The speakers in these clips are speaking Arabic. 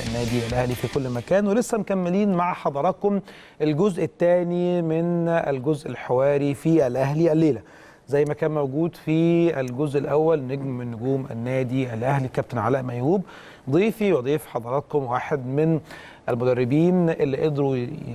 النادي الاهلي في كل مكان، ولسه مكملين مع حضراتكم الجزء الثاني من الجزء الحواري في الاهلي الليله. زي ما كان موجود في الجزء الاول نجم من نجوم النادي الاهلي كابتن علاء ميهوب، ضيفي وضيف حضراتكم واحد من المدربين اللي قدروا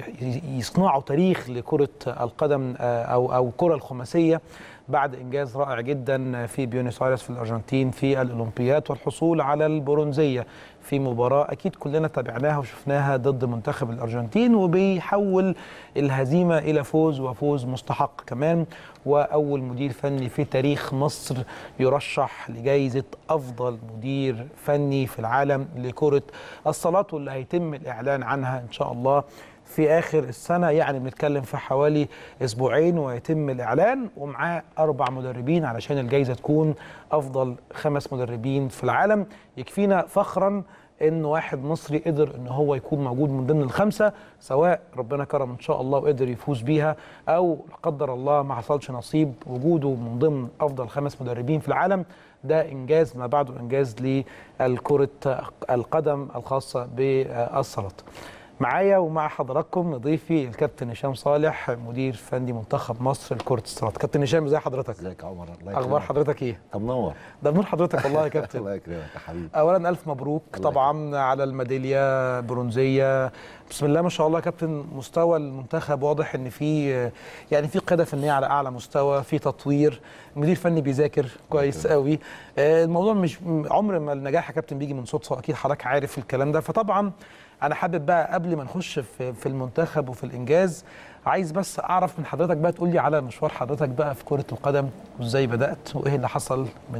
يصنعوا تاريخ لكرة القدم أو الكرة الخماسية بعد إنجاز رائع جدا في بيونس آيرس في الأرجنتين في الأولمبياد والحصول على البرونزية في مباراة أكيد كلنا تابعناها وشفناها ضد منتخب الأرجنتين، وبيحول الهزيمة إلى فوز وفوز مستحق كمان، وأول مدير فني في تاريخ مصر يرشح لجائزة أفضل مدير فني في العالم لكرة الصالات، واللي هيتم الإعلان عنها إن شاء الله في آخر السنة. يعني بنتكلم في حوالي أسبوعين ويتم الإعلان، ومعاه 4 مدربين علشان الجائزة تكون أفضل 5 مدربين في العالم. يكفينا فخرا إن واحد مصري قدر إن هو يكون موجود من ضمن ال5، سواء ربنا كرم إن شاء الله وقدر يفوز بيها، أو لا قدر الله ما حصلش نصيب وجوده من ضمن أفضل 5 مدربين في العالم. ده إنجاز ما بعده إنجاز لكرة القدم الخاصة بالصالات. معايا ومع حضراتكم ضيفي الكابتن هشام صالح مدير فني منتخب مصر لكرة الصالات. كابتن هشام ازي حضرتك؟ ازيك يا عمر؟ الله يكرمك. اخبار حضرتك ايه؟ طب منور. ده بنور حضرتك والله يا كابتن. الله يكرمك يا حبيبي. اولا الف مبروك طبعا على الميداليه برونزيه، بسم الله ما شاء الله يا كابتن. مستوى المنتخب واضح ان في يعني في قياده فنيه على اعلى مستوى، في تطوير، مدير فني بيذاكر كويس قوي. الموضوع مش عمر ما النجاح يا كابتن بيجي من صدفه، اكيد حضرتك عارف الكلام ده. فطبعا أنا حابب بقى قبل ما نخش في المنتخب وفي الإنجاز، عايز بس أعرف من حضرتك بقى تقول لي على مشوار حضرتك بقى في كرة القدم، وإزاي بدأت وإيه اللي حصل من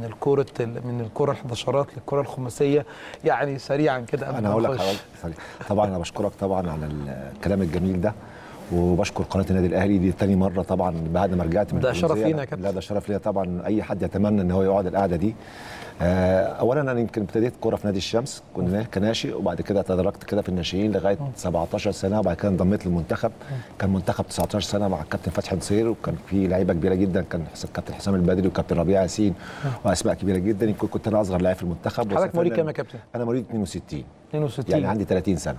الكرة الحداشرات للكرة الخماسية، يعني سريعا كده قبل أنا هقول لك طبعا أنا بشكرك طبعا على الكلام الجميل ده، وبشكر قناه النادي الاهلي. دي تاني مره طبعا بعد ما رجعت من ده شرف لينا يا كابتن. لا ده شرف ليا طبعا، اي حد يتمنى ان هو يقعد القعده دي. اولا انا يمكن ابتديت كوره في نادي الشمس كناشئ، وبعد كده تدرجت كده في الناشئين لغايه 17 سنه، وبعد كده انضميت للمنتخب. كان منتخب 19 سنه مع الكابتن فتحي نصير، وكان في لعيبه كبيره جدا، كان الكابتن حسام البدري وكابتن ربيع ياسين واسماء كبيره جدا. يمكن كنت انا اصغر لاعب في المنتخب. حضرتك مواليد كام يا كابتن؟ انا مواليد 62 يعني عندي 30 سنه.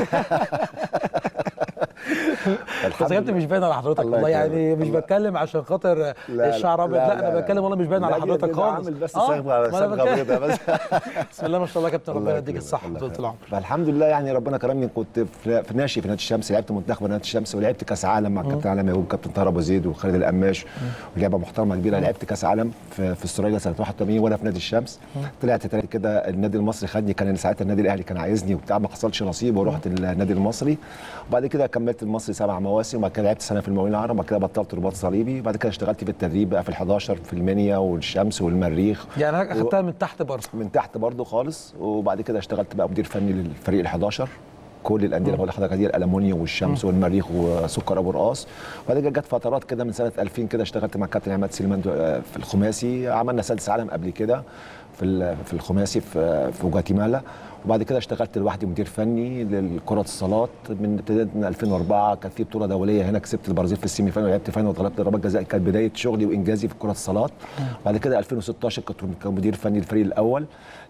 بس يا كابتن مش باين على حضرتك والله، يعني مش بتكلم عشان خاطر الشعر ابيض، لا انا بتكلم والله مش باين على حضرتك خالص. بس صبغه بيضاء بس. بسم الله ما شاء الله يا كابتن، ربنا يديك الصحه وطول العمر. الحمد لله، يعني ربنا كرمني. كنت في ناشئ في نادي الشمس، لعبت منتخب نادي الشمس، ولعبت كاس عالم مع الكابتن علاء ميهوب وكابتن طاهر ابو زيد وخالد القماش، ولعبه محترمه كبيره. لعبت كاس عالم في استراليا سنه 81 وانا في نادي الشمس. طلعت كده النادي المصري خدني، كان ساعتها النادي الاهلي كان عايزني وبتاع، ما حصلش نصيب ورحت النادي المصري. وبعد كده كملت المصري 7 مواسم، وبعد كده لعبت سنه في المقاولين العرب، وبعد كده بطلت رباط صليبي. بعد كده اشتغلت في التدريب بقى في ال11 في المنيا والشمس والمريخ، يعني انا اخدتها من تحت برضه، من تحت برضه خالص. وبعد كده اشتغلت بقى مدير فني للفريق ال11، كل الانديه اللي بقول لحضرتك دي، الالومنيوم والشمس والمريخ وسكر ابو رقاص. وبعد كده جت فترات كده من سنه 2000 كده اشتغلت مع الكابتن عماد سليمان في الخماسي، عملنا سادس عالم قبل كده في الخماسي في جواتيمالا. وبعد كده اشتغلت لوحدي مدير فني للكرة الصالات من ابتداء من 2004. كانت في بطوله دوليه هنا، كسبت البرازيل في السيمي فاينل، ولعبت فاينل وطلبت ضربات جزاء. كانت بدايه شغلي وانجازي في كرة الصالات. بعد كده 2016 كنت مدير فني للفريق الاول،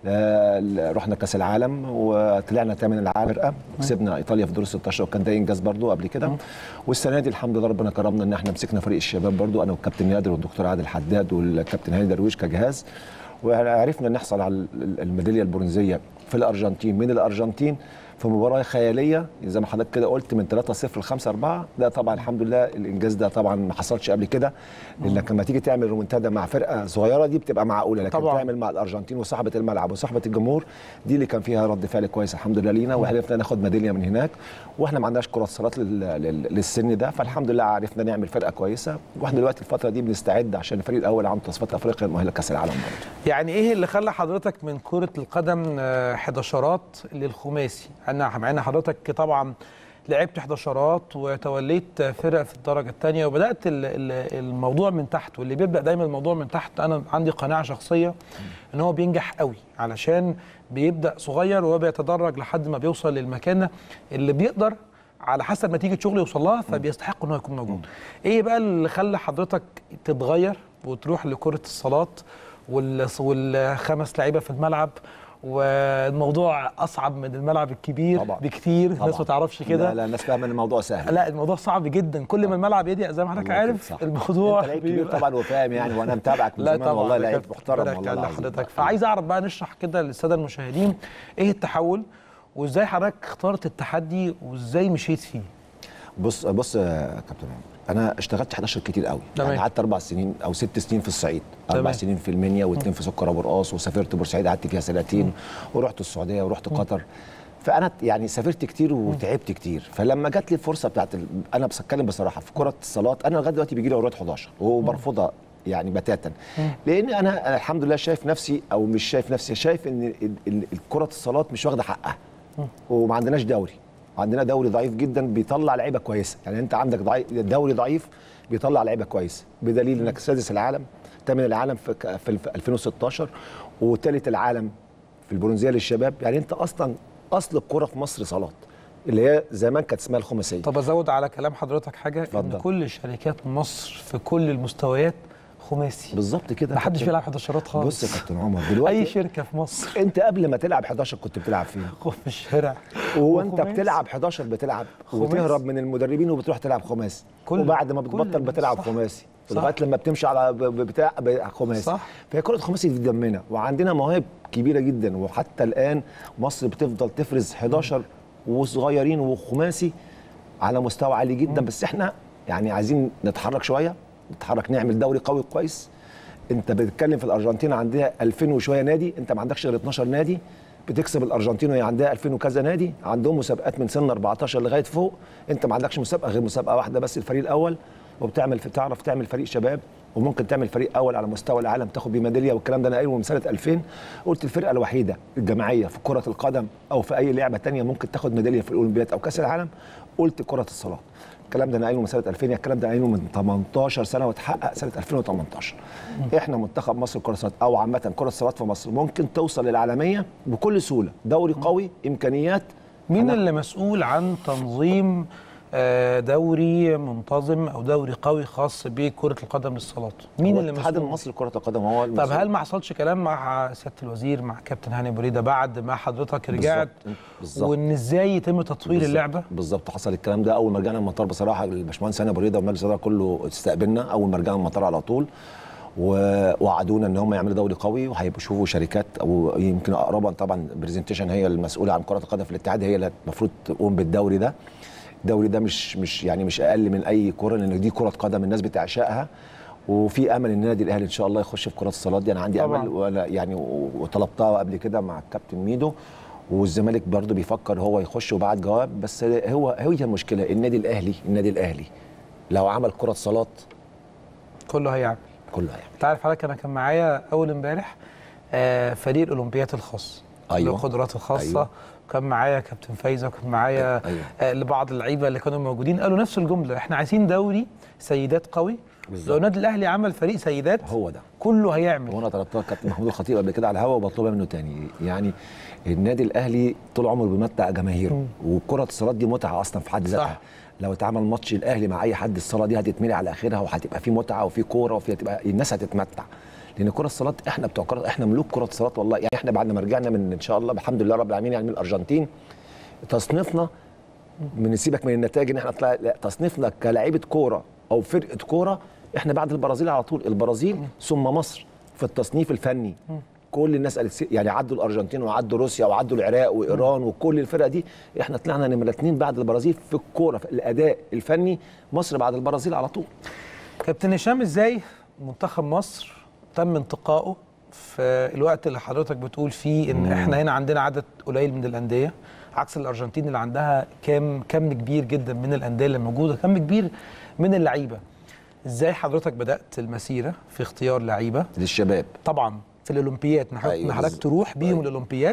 رحنا كاس العالم وطلعنا ثامن العالم، كسبنا ايطاليا في دور 16، وكان ده انجاز برضو قبل كده. والسنه دي الحمد لله ربنا كرمنا ان احنا مسكنا فريق الشباب برضو، انا والكابتن نادر والدكتور عادل حداد والكابتن هاني درويش كجهاز، وعرفنا نحصل على الميداليه البرونزيه في الارجنتين، من الارجنتين في مباراه خياليه زي ما حضرتك كده قلت، من 3-0 ل 5-4. ده طبعا الحمد لله الانجاز ده طبعا ما حصلش قبل كده، لانك لما تيجي تعمل رومنتادا مع فرقه صغيره دي بتبقى معقوله، لكن طبعا تعمل مع الارجنتين وصاحبه الملعب وصاحبه الجمهور دي اللي كان فيها رد فعل كويس الحمد لله لينا، وعرفنا ناخد ميداليه من هناك. واحنا ما عندناش كره صالات للسن ده، فالحمد لله عرفنا نعمل فرقه كويسه. واحنا دلوقتي الفتره دي بنستعد عشان الفريق الاول عن تصفيات افريقيا المؤهله لكاس العالم برضه. يعني ايه اللي خلى حضرتك من كره القدم حداشرات للخماسي؟ انا معانا حضرتك طبعا لعبت حداشرات وتوليت فرق في الدرجه الثانيه، وبدات الموضوع من تحت، واللي بيبدا دايما الموضوع من تحت انا عندي قناعه شخصيه ان هو بينجح قوي، علشان بيبدا صغير وبيتدرج لحد ما بيوصل للمكانه اللي بيقدر على حسب نتيجه شغله يوصل لها، فبيستحق ان هو يكون موجود. ايه بقى اللي خلى حضرتك تتغير وتروح لكره الصالات والخمس لعيبه في الملعب والموضوع اصعب من الملعب الكبير طبعا. بكتير. الناس ما تعرفش كده. لا الناس فاهمه ان الموضوع سهل. لا الموضوع صعب جدا، كل ما الملعب يضيق زي ما حضرتك عارف الموضوع انت لعيب كبير طبعا وفاهم يعني، وانا متابعك من زمان والله، لعيب محترم والله العظيم. حضرتك فعايز اعرف بقى، نشرح كده للساده المشاهدين ايه التحول وازاي حضرتك اخترت التحدي وازاي مشيت فيه. بص يا كابتن عمر، انا اشتغلت 11 كتير قوي يعني، قعدت 4 سنين او 6 سنين في الصعيد، 4 سنين في المنيا و2 في سكر ابو رقاص، وسافرت بورسعيد قعدت فيها سنتين، ورحت السعوديه ورحت قطر. فانا يعني سافرت كتير وتعبت كتير. فلما جات لي الفرصه بتاعت انا بتكلم بصراحه في كره الصالات، انا لغايه دلوقتي بيجي لي اوراد 11 وبرفضها يعني بتاتا، لان انا الحمد لله شايف نفسي، او مش شايف نفسي، شايف ان كره الصالات مش واخده حقها، وما عندناش دوري. عندنا دوري ضعيف جدا بيطلع لعيبه كويسه، يعني انت عندك دوري ضعيف بيطلع لعيبه كويسه، بدليل انك سادس العالم، ثامن العالم في 2016، وثالث العالم في البرونزيه للشباب. يعني انت اصلا اصل الكره في مصر صالات، اللي هي زمان كانت اسمها الخماسيه. طب ازود على كلام حضرتك حاجه، اتفضل. ان كل شركات مصر في كل المستويات خماسي بالظبط كده، ما حدش بيلعب 11 خالص. بص يا كابتن عمر، دلوقتي اي شركه في مصر انت قبل ما تلعب 11 كنت بتلعب فين؟ في الشارع. وانت بتلعب 11 بتلعب وتهرب من المدربين وبتروح تلعب خماسي، وبعد ما بتبطل بتلعب خماسي لغايه لما بتمشي على بتاع خماسي. صح. فهي كره خماسي في دمنا، وعندنا مواهب كبيره جدا، وحتى الان مصر بتفضل تفرز 11 وصغيرين وخماسي على مستوى عالي جدا. بس احنا يعني عايزين نتحرك شويه، نعمل دوري قوي كويس. انت بتتكلم في الارجنتين عندها 2000 وشويه نادي، انت ما عندكش غير 12 نادي بتكسب الارجنتين، وهي عندها 2000 وكذا نادي، عندهم مسابقات من سن 14 لغايه فوق. انت ما عندكش مسابقه غير مسابقه واحده بس، الفريق الاول، تعرف تعمل فريق شباب، وممكن تعمل فريق اول على مستوى العالم تاخد بيه ميداليه. والكلام ده انا قايله من سنه 2000، قلت الفرقه الوحيده الجماعيه في كره القدم او في اي لعبه ثانيه ممكن تاخد ميداليه في الاولمبياد او كاس العالم، قلت كره الصالات. الكلام ده انا قايله من سنه 2000، الكلام ده قايله من 18 سنه واتحقق سنه 2018. احنا منتخب مصر كره الصالات، او عامه كره الصالات في مصر ممكن توصل للعالميه بكل سهوله، دوري قوي، امكانيات. مين اللي مسؤول عن تنظيم دوري منتظم او دوري قوي خاص بكره القدم للصالات؟ مين اللي مسؤول؟ الاتحاد المصري لكره القدم هو المسؤول. طب هل ما حصلش كلام مع سياده الوزير، مع كابتن هاني بريده بعد ما حضرتك رجعت؟ بالظبط. وان ازاي يتم تطوير اللعبه؟ بالظبط، حصل الكلام ده اول ما رجعنا المطار. بصراحه الباشمهندس هاني بريده والمجلس الاداره كله استقبلنا اول ما رجعنا المطار على طول، ووعدونا ان هم يعملوا دوري قوي، وهيبقوا يشوفوا شركات، او يمكن اقربا طبعا برزنتيشن هي المسؤوله عن كره القدم في الاتحاد، هي اللي المفروض تقوم بالدوري ده. الدوري ده مش اقل من اي كره، لان دي كره قدم الناس بتعشقها، وفي امل ان النادي الاهلي ان شاء الله يخش في كره الصالات دي. انا عندي طبعا. امل، ولا يعني وطلبتها قبل كده مع الكابتن ميدو، والزمالك برضه بيفكر هو يخش وبعت جواب. بس هي المشكله النادي الاهلي لو عمل كره صالات كله هيعمل. تعرف حضرتك انا كان معايا اول امبارح فريق الاولمبيات الخاص، ايوه، القدرات الخاصه. أيوة. كان معايا كابتن فايزه، وكان معايا لبعض اللعيبه اللي كانوا موجودين، قالوا نفس الجمله، احنا عايزين دوري سيدات قوي. لو النادي الاهلي عمل فريق سيدات هو ده كله هيعمل. وانا طلبتها كابتن محمود الخطيب قبل كده على الهوا، وبطلبها منه تاني. يعني النادي الاهلي طول عمره بيمتع جماهيره، وكره الصالات دي متعه اصلا في حد ذاتها. لو اتعمل ماتش الاهلي مع اي حد، الصاله دي هتتملي على اخرها، وهتبقى في متعه وفي كوره، وفي هتبقى الناس هتتمتع. لان كره الصالات احنا بتوع كره، احنا ملوك كره الصالات والله. يعني احنا بعد ما رجعنا من ان شاء الله الحمد لله رب العالمين يعني من الارجنتين، تصنيفنا من سيبك من النتائج ان احنا طلع، لا، تصنيفنا كلاعيبه كوره او فرقه كوره احنا بعد البرازيل على طول، البرازيل ثم مصر في التصنيف الفني. كل الناس قالت يعني عدوا الارجنتين وعدوا روسيا وعدوا العراق وايران وكل الفرق دي، احنا طلعنا نمره 2 بعد البرازيل في الكوره، في الاداء الفني. مصر بعد البرازيل على طول. كابتن هشام، ازاي منتخب مصر تم انتقائه في الوقت اللي حضرتك بتقول فيه ان احنا هنا عندنا عدد قليل من الانديه، عكس الارجنتين اللي عندها كم كبير جدا من الانديه اللي موجوده، كم كبير من اللعيبه؟ ازاي حضرتك بدات المسيره في اختيار لعيبه للشباب؟ طبعا في الاولمبياد، ان حضرتك تروح بيهم الاولمبياد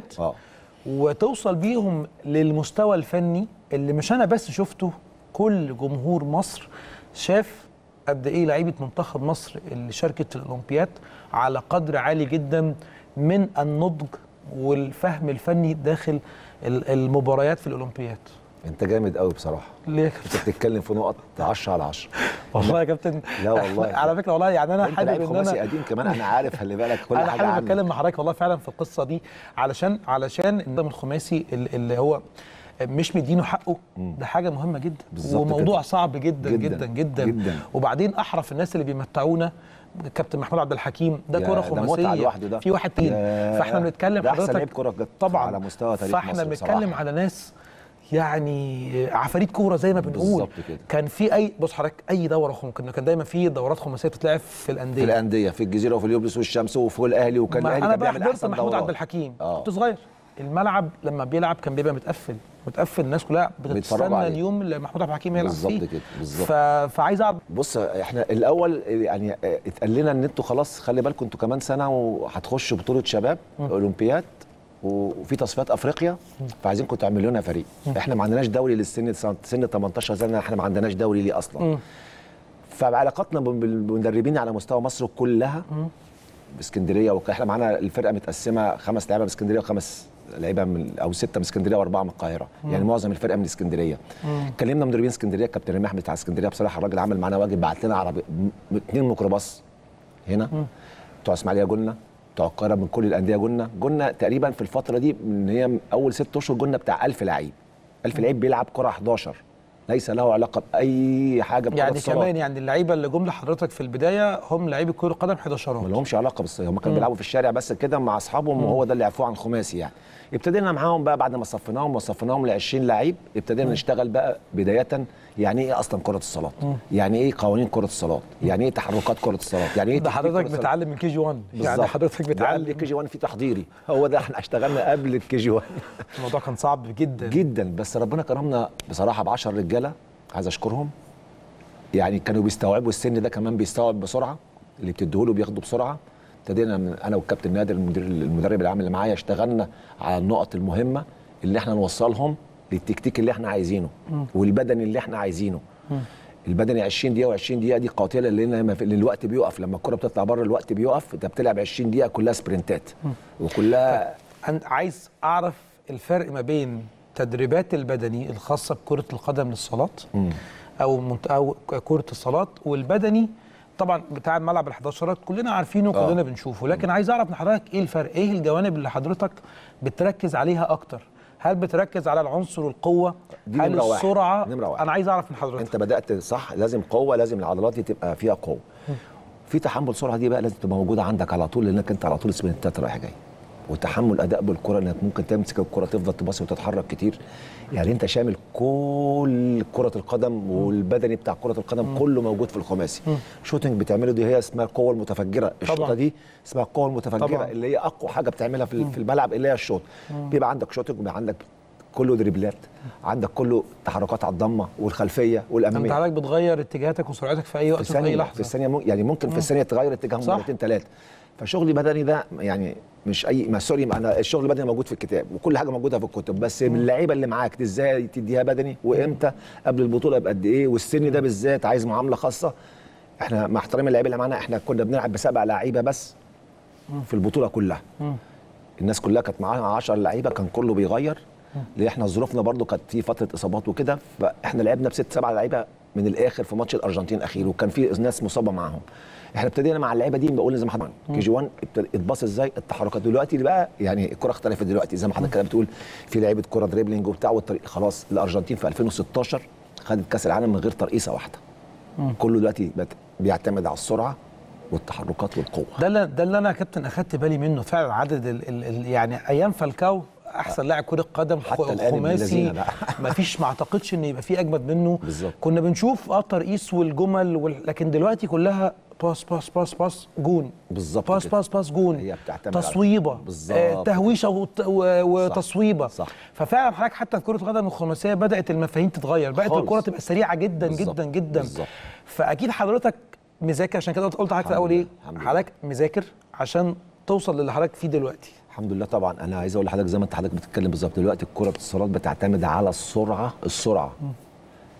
وتوصل بيهم للمستوى الفني اللي مش انا بس شفته، كل جمهور مصر شاف قد ايه لعيبه منتخب مصر اللي شاركت في الاولمبياد على قدر عالي جدا من النضج والفهم الفني داخل المباريات في الاولمبياد. انت جامد قوي بصراحه. ليه يا انت بتتكلم في نقط 10 على 10. والله يا كابتن. لا والله على فكره والله يعني انا انت حابب لعيب ان خماسي انا قديم كمان، انا عارف خلي بالك كل انا حاجه حابب عنك. اتكلم مع حضرتك والله فعلا في القصه دي، علشان النظام الخماسي اللي هو مش مدينه حقه، ده حاجه مهمه جدا وموضوع كده. صعب جدا جدا جدا, جداً. وبعدين احرف الناس اللي بيمتعونا كابتن محمود عبد الحكيم، ده كره خماسيه في واحد تاني. فاحنا بنتكلم حضرتك احسن لعيب كره طبعا على مستوى تاريخ فاحنا بنتكلم على ناس يعني عفاريت كوره زي ما بنقول. كان في اي بص حضرتك اي دوره كان دايما في دورات خماسيه بتتلعب في الانديه في الجزيره وفي اليوبلس والشمس وفي الاهلي، وكان الاهلي كان بيعمل احسن محمود عبد الحكيم كنت صغير، الملعب لما بيلعب كان بيبقى متقفل الناس كلها بتستنى اليوم اللي محمود عبد الحكيم يلعب فيه. بالظبط كده بالظبط. فعايز اعرف، بص احنا الاول يعني اتقال لنا ان انتوا خلاص خلي بالكم انتوا كمان سنه وهتخشوا بطوله شباب اولمبياد وفي تصفيات افريقيا، فعايزينكم تعملوا لنا فريق. احنا ما عندناش دوري للسن سن 18 سنه، احنا ما عندناش دوري ليه اصلا. فبعلاقاتنا بالمدربين على مستوى مصر كلها باسكندريه، احنا معانا الفرقه متقسمه 5 لعيبه باسكندريه و5 لعيبه او 6 من اسكندريه و4 من القاهره، يعني معظم الفرقه من اسكندريه. كلمنا مدربين اسكندريه، الكابتن رمي احمد بتاع اسكندريه بصراحه الراجل عمل معانا واجب، بعت لنا عربي 2 ميكروباص هنا، بتوع اسماعيليه جولنا، بتوع القاهره من كل الانديه جولنا تقريبا في الفتره دي من هي اول 6 اشهر جولنا بتاع 1000 لعيب. 1000 لعيب بيلعب كره 11 ليس له علاقه باي حاجه بكره يعني الصلاة. كمان يعني اللعيبه اللي جم لحضرتك في البدايه هم لعيبه كره قدم 11 ما لهمش علاقه بالصيام، هم كانوا بيلعبوا في الشارع بس كده مع اصحابهم، وهو ده اللي عرفوه عن الخماسي يعني. ابتدينا معاهم بقى بعد ما صفيناهم ل 20 لعيب، ابتدينا نشتغل بقى بدايه يعني ايه اصلا كره الصالات، يعني ايه قوانين كره الصالات، يعني ايه تحركات كره الصالات، يعني ايه ده حضرتك بتتعلم من كي جي 1 يعني حضرتك بتتعلم كي جي 1 في تحضيري، هو ده احنا اشتغلنا قبل الكي جي 1. الموضوع كان صعب جدا جدا، بس ربنا كرمنا بصراحه ب10 رجاله عايز اشكرهم، يعني كانوا بيستوعبوا السن ده كمان بيستوعب بسرعه، اللي بتديهوله بياخده بسرعه. ابتدينا من انا والكابتن نادر المدرب العام اللي معايا اشتغلنا على النقط المهمه اللي احنا نوصلهم للتكتيك اللي احنا عايزينه والبدني اللي احنا عايزينه. البدني 20 دقيقه و20 دقيقه دي قاتله، لان الوقت بيقف لما الكره بتطلع بره الوقت بيقف، انت بتلعب 20 دقيقه كلها سبرنتات وكلها. انا عايز اعرف الفرق ما بين تدريبات البدني الخاصه بكره القدم للصالات او كره الصالات، والبدني طبعا بتاع الملعب ال11 كلنا عارفينه وكلنا بنشوفه، لكن عايز اعرف من حضرتك ايه الفرق، ايه الجوانب اللي حضرتك بتركز عليها اكتر؟ هل بتركز على العنصر والقوه؟ هل السرعه؟ انا عايز اعرف من حضرتك. انت بدات صح، لازم قوه، لازم العضلات دي تبقى فيها قوه. في تحمل سرعه دي بقى لازم تبقى موجوده عندك على طول، لانك انت على طول سبرنتات رايح جاي، وتحمل اداء بالكره انك ممكن تمسك الكره تفضل تباصي وتتحرك كتير، يعني انت شامل كل كره القدم والبدني بتاع كره القدم كله موجود في الخماسي. شوتنج بتعمله دي هي اسمها القوه المتفجره، الشوطه دي اسمها القوه المتفجره طبعا. اللي هي اقوى حاجه بتعملها في الملعب اللي هي الشوط. بيبقى عندك شوتنج، بيبقى عندك كله دريبلات، عندك كله تحركات على الضمه والخلفيه والاماميه. انت حضرتك بتغير اتجاهاتك وسرعتك في اي وقت في اي لحظه، في الثانيه يعني ممكن في الثانيه تغير اتجاههم مرتين 3. فشغلي بدني ده يعني مش اي سوري، انا الشغل البدني موجود في الكتاب وكل حاجه موجوده في الكتب، بس من اللعيبه اللي معاك ازاي تديها بدني وامتى قبل البطوله بقد ايه، والسن ده بالذات عايز معامله خاصه. احنا مع احترامي اللعيبه اللي معانا، احنا كنا بنلعب ب7 لعيبه بس في البطوله كلها. الناس كلها كانت معاها 10 لعيبه، كان كله بيغير، لان احنا ظروفنا برده كانت في فتره اصابات وكده، فاحنا لعبنا ب6-7 لعيبه من الاخر في ماتش الارجنتين الاخير، وكان في ناس مصابه معاهم. احنا ابتدينا مع اللعيبه دي بقول زي ما حضرتك كي جي 1 اتباص ازاي التحركات. دلوقتي بقى يعني الكره اختلفت دلوقتي زي ما حضرتك كده بتقول، في لعيبه كره دريبلينج وبتاع والطريق. خلاص الارجنتين في 2016 خدت كاس العالم من غير ترقيصه واحده. كله دلوقتي بيعتمد على السرعه والتحركات والقوه. ده اللي انا يا كابتن اخدت بالي منه فعلا. عدد يعني ايام فالكاو احسن لاعب كره قدم خماسي ما اعتقدش ان يبقى في اجمد منه بالزبط. كنا بنشوف الترقيص والجمل لكن دلوقتي كلها باس باس باس باس جون بالظبط، باس باس باس جون، هي بتعتمد تصويبه تهويشه وتصويبه صح. ففعلا حضرتك حتى في كره القدم الخماسيه بدات المفاهيم تتغير، بقت الكره تبقى سريعه جدا بالزبط. جدا جدا بالزبط. فاكيد حضرتك مذاكر، عشان كده قلت لحضرتك في الاول ايه حضرتك مذاكر عشان توصل للي حضرتك فيه دلوقتي. الحمد لله. طبعا انا عايز اقول لحضرتك زي ما انت حضرتك بتتكلم بالظبط، دلوقتي الكره الاتصالات بتعتمد على السرعه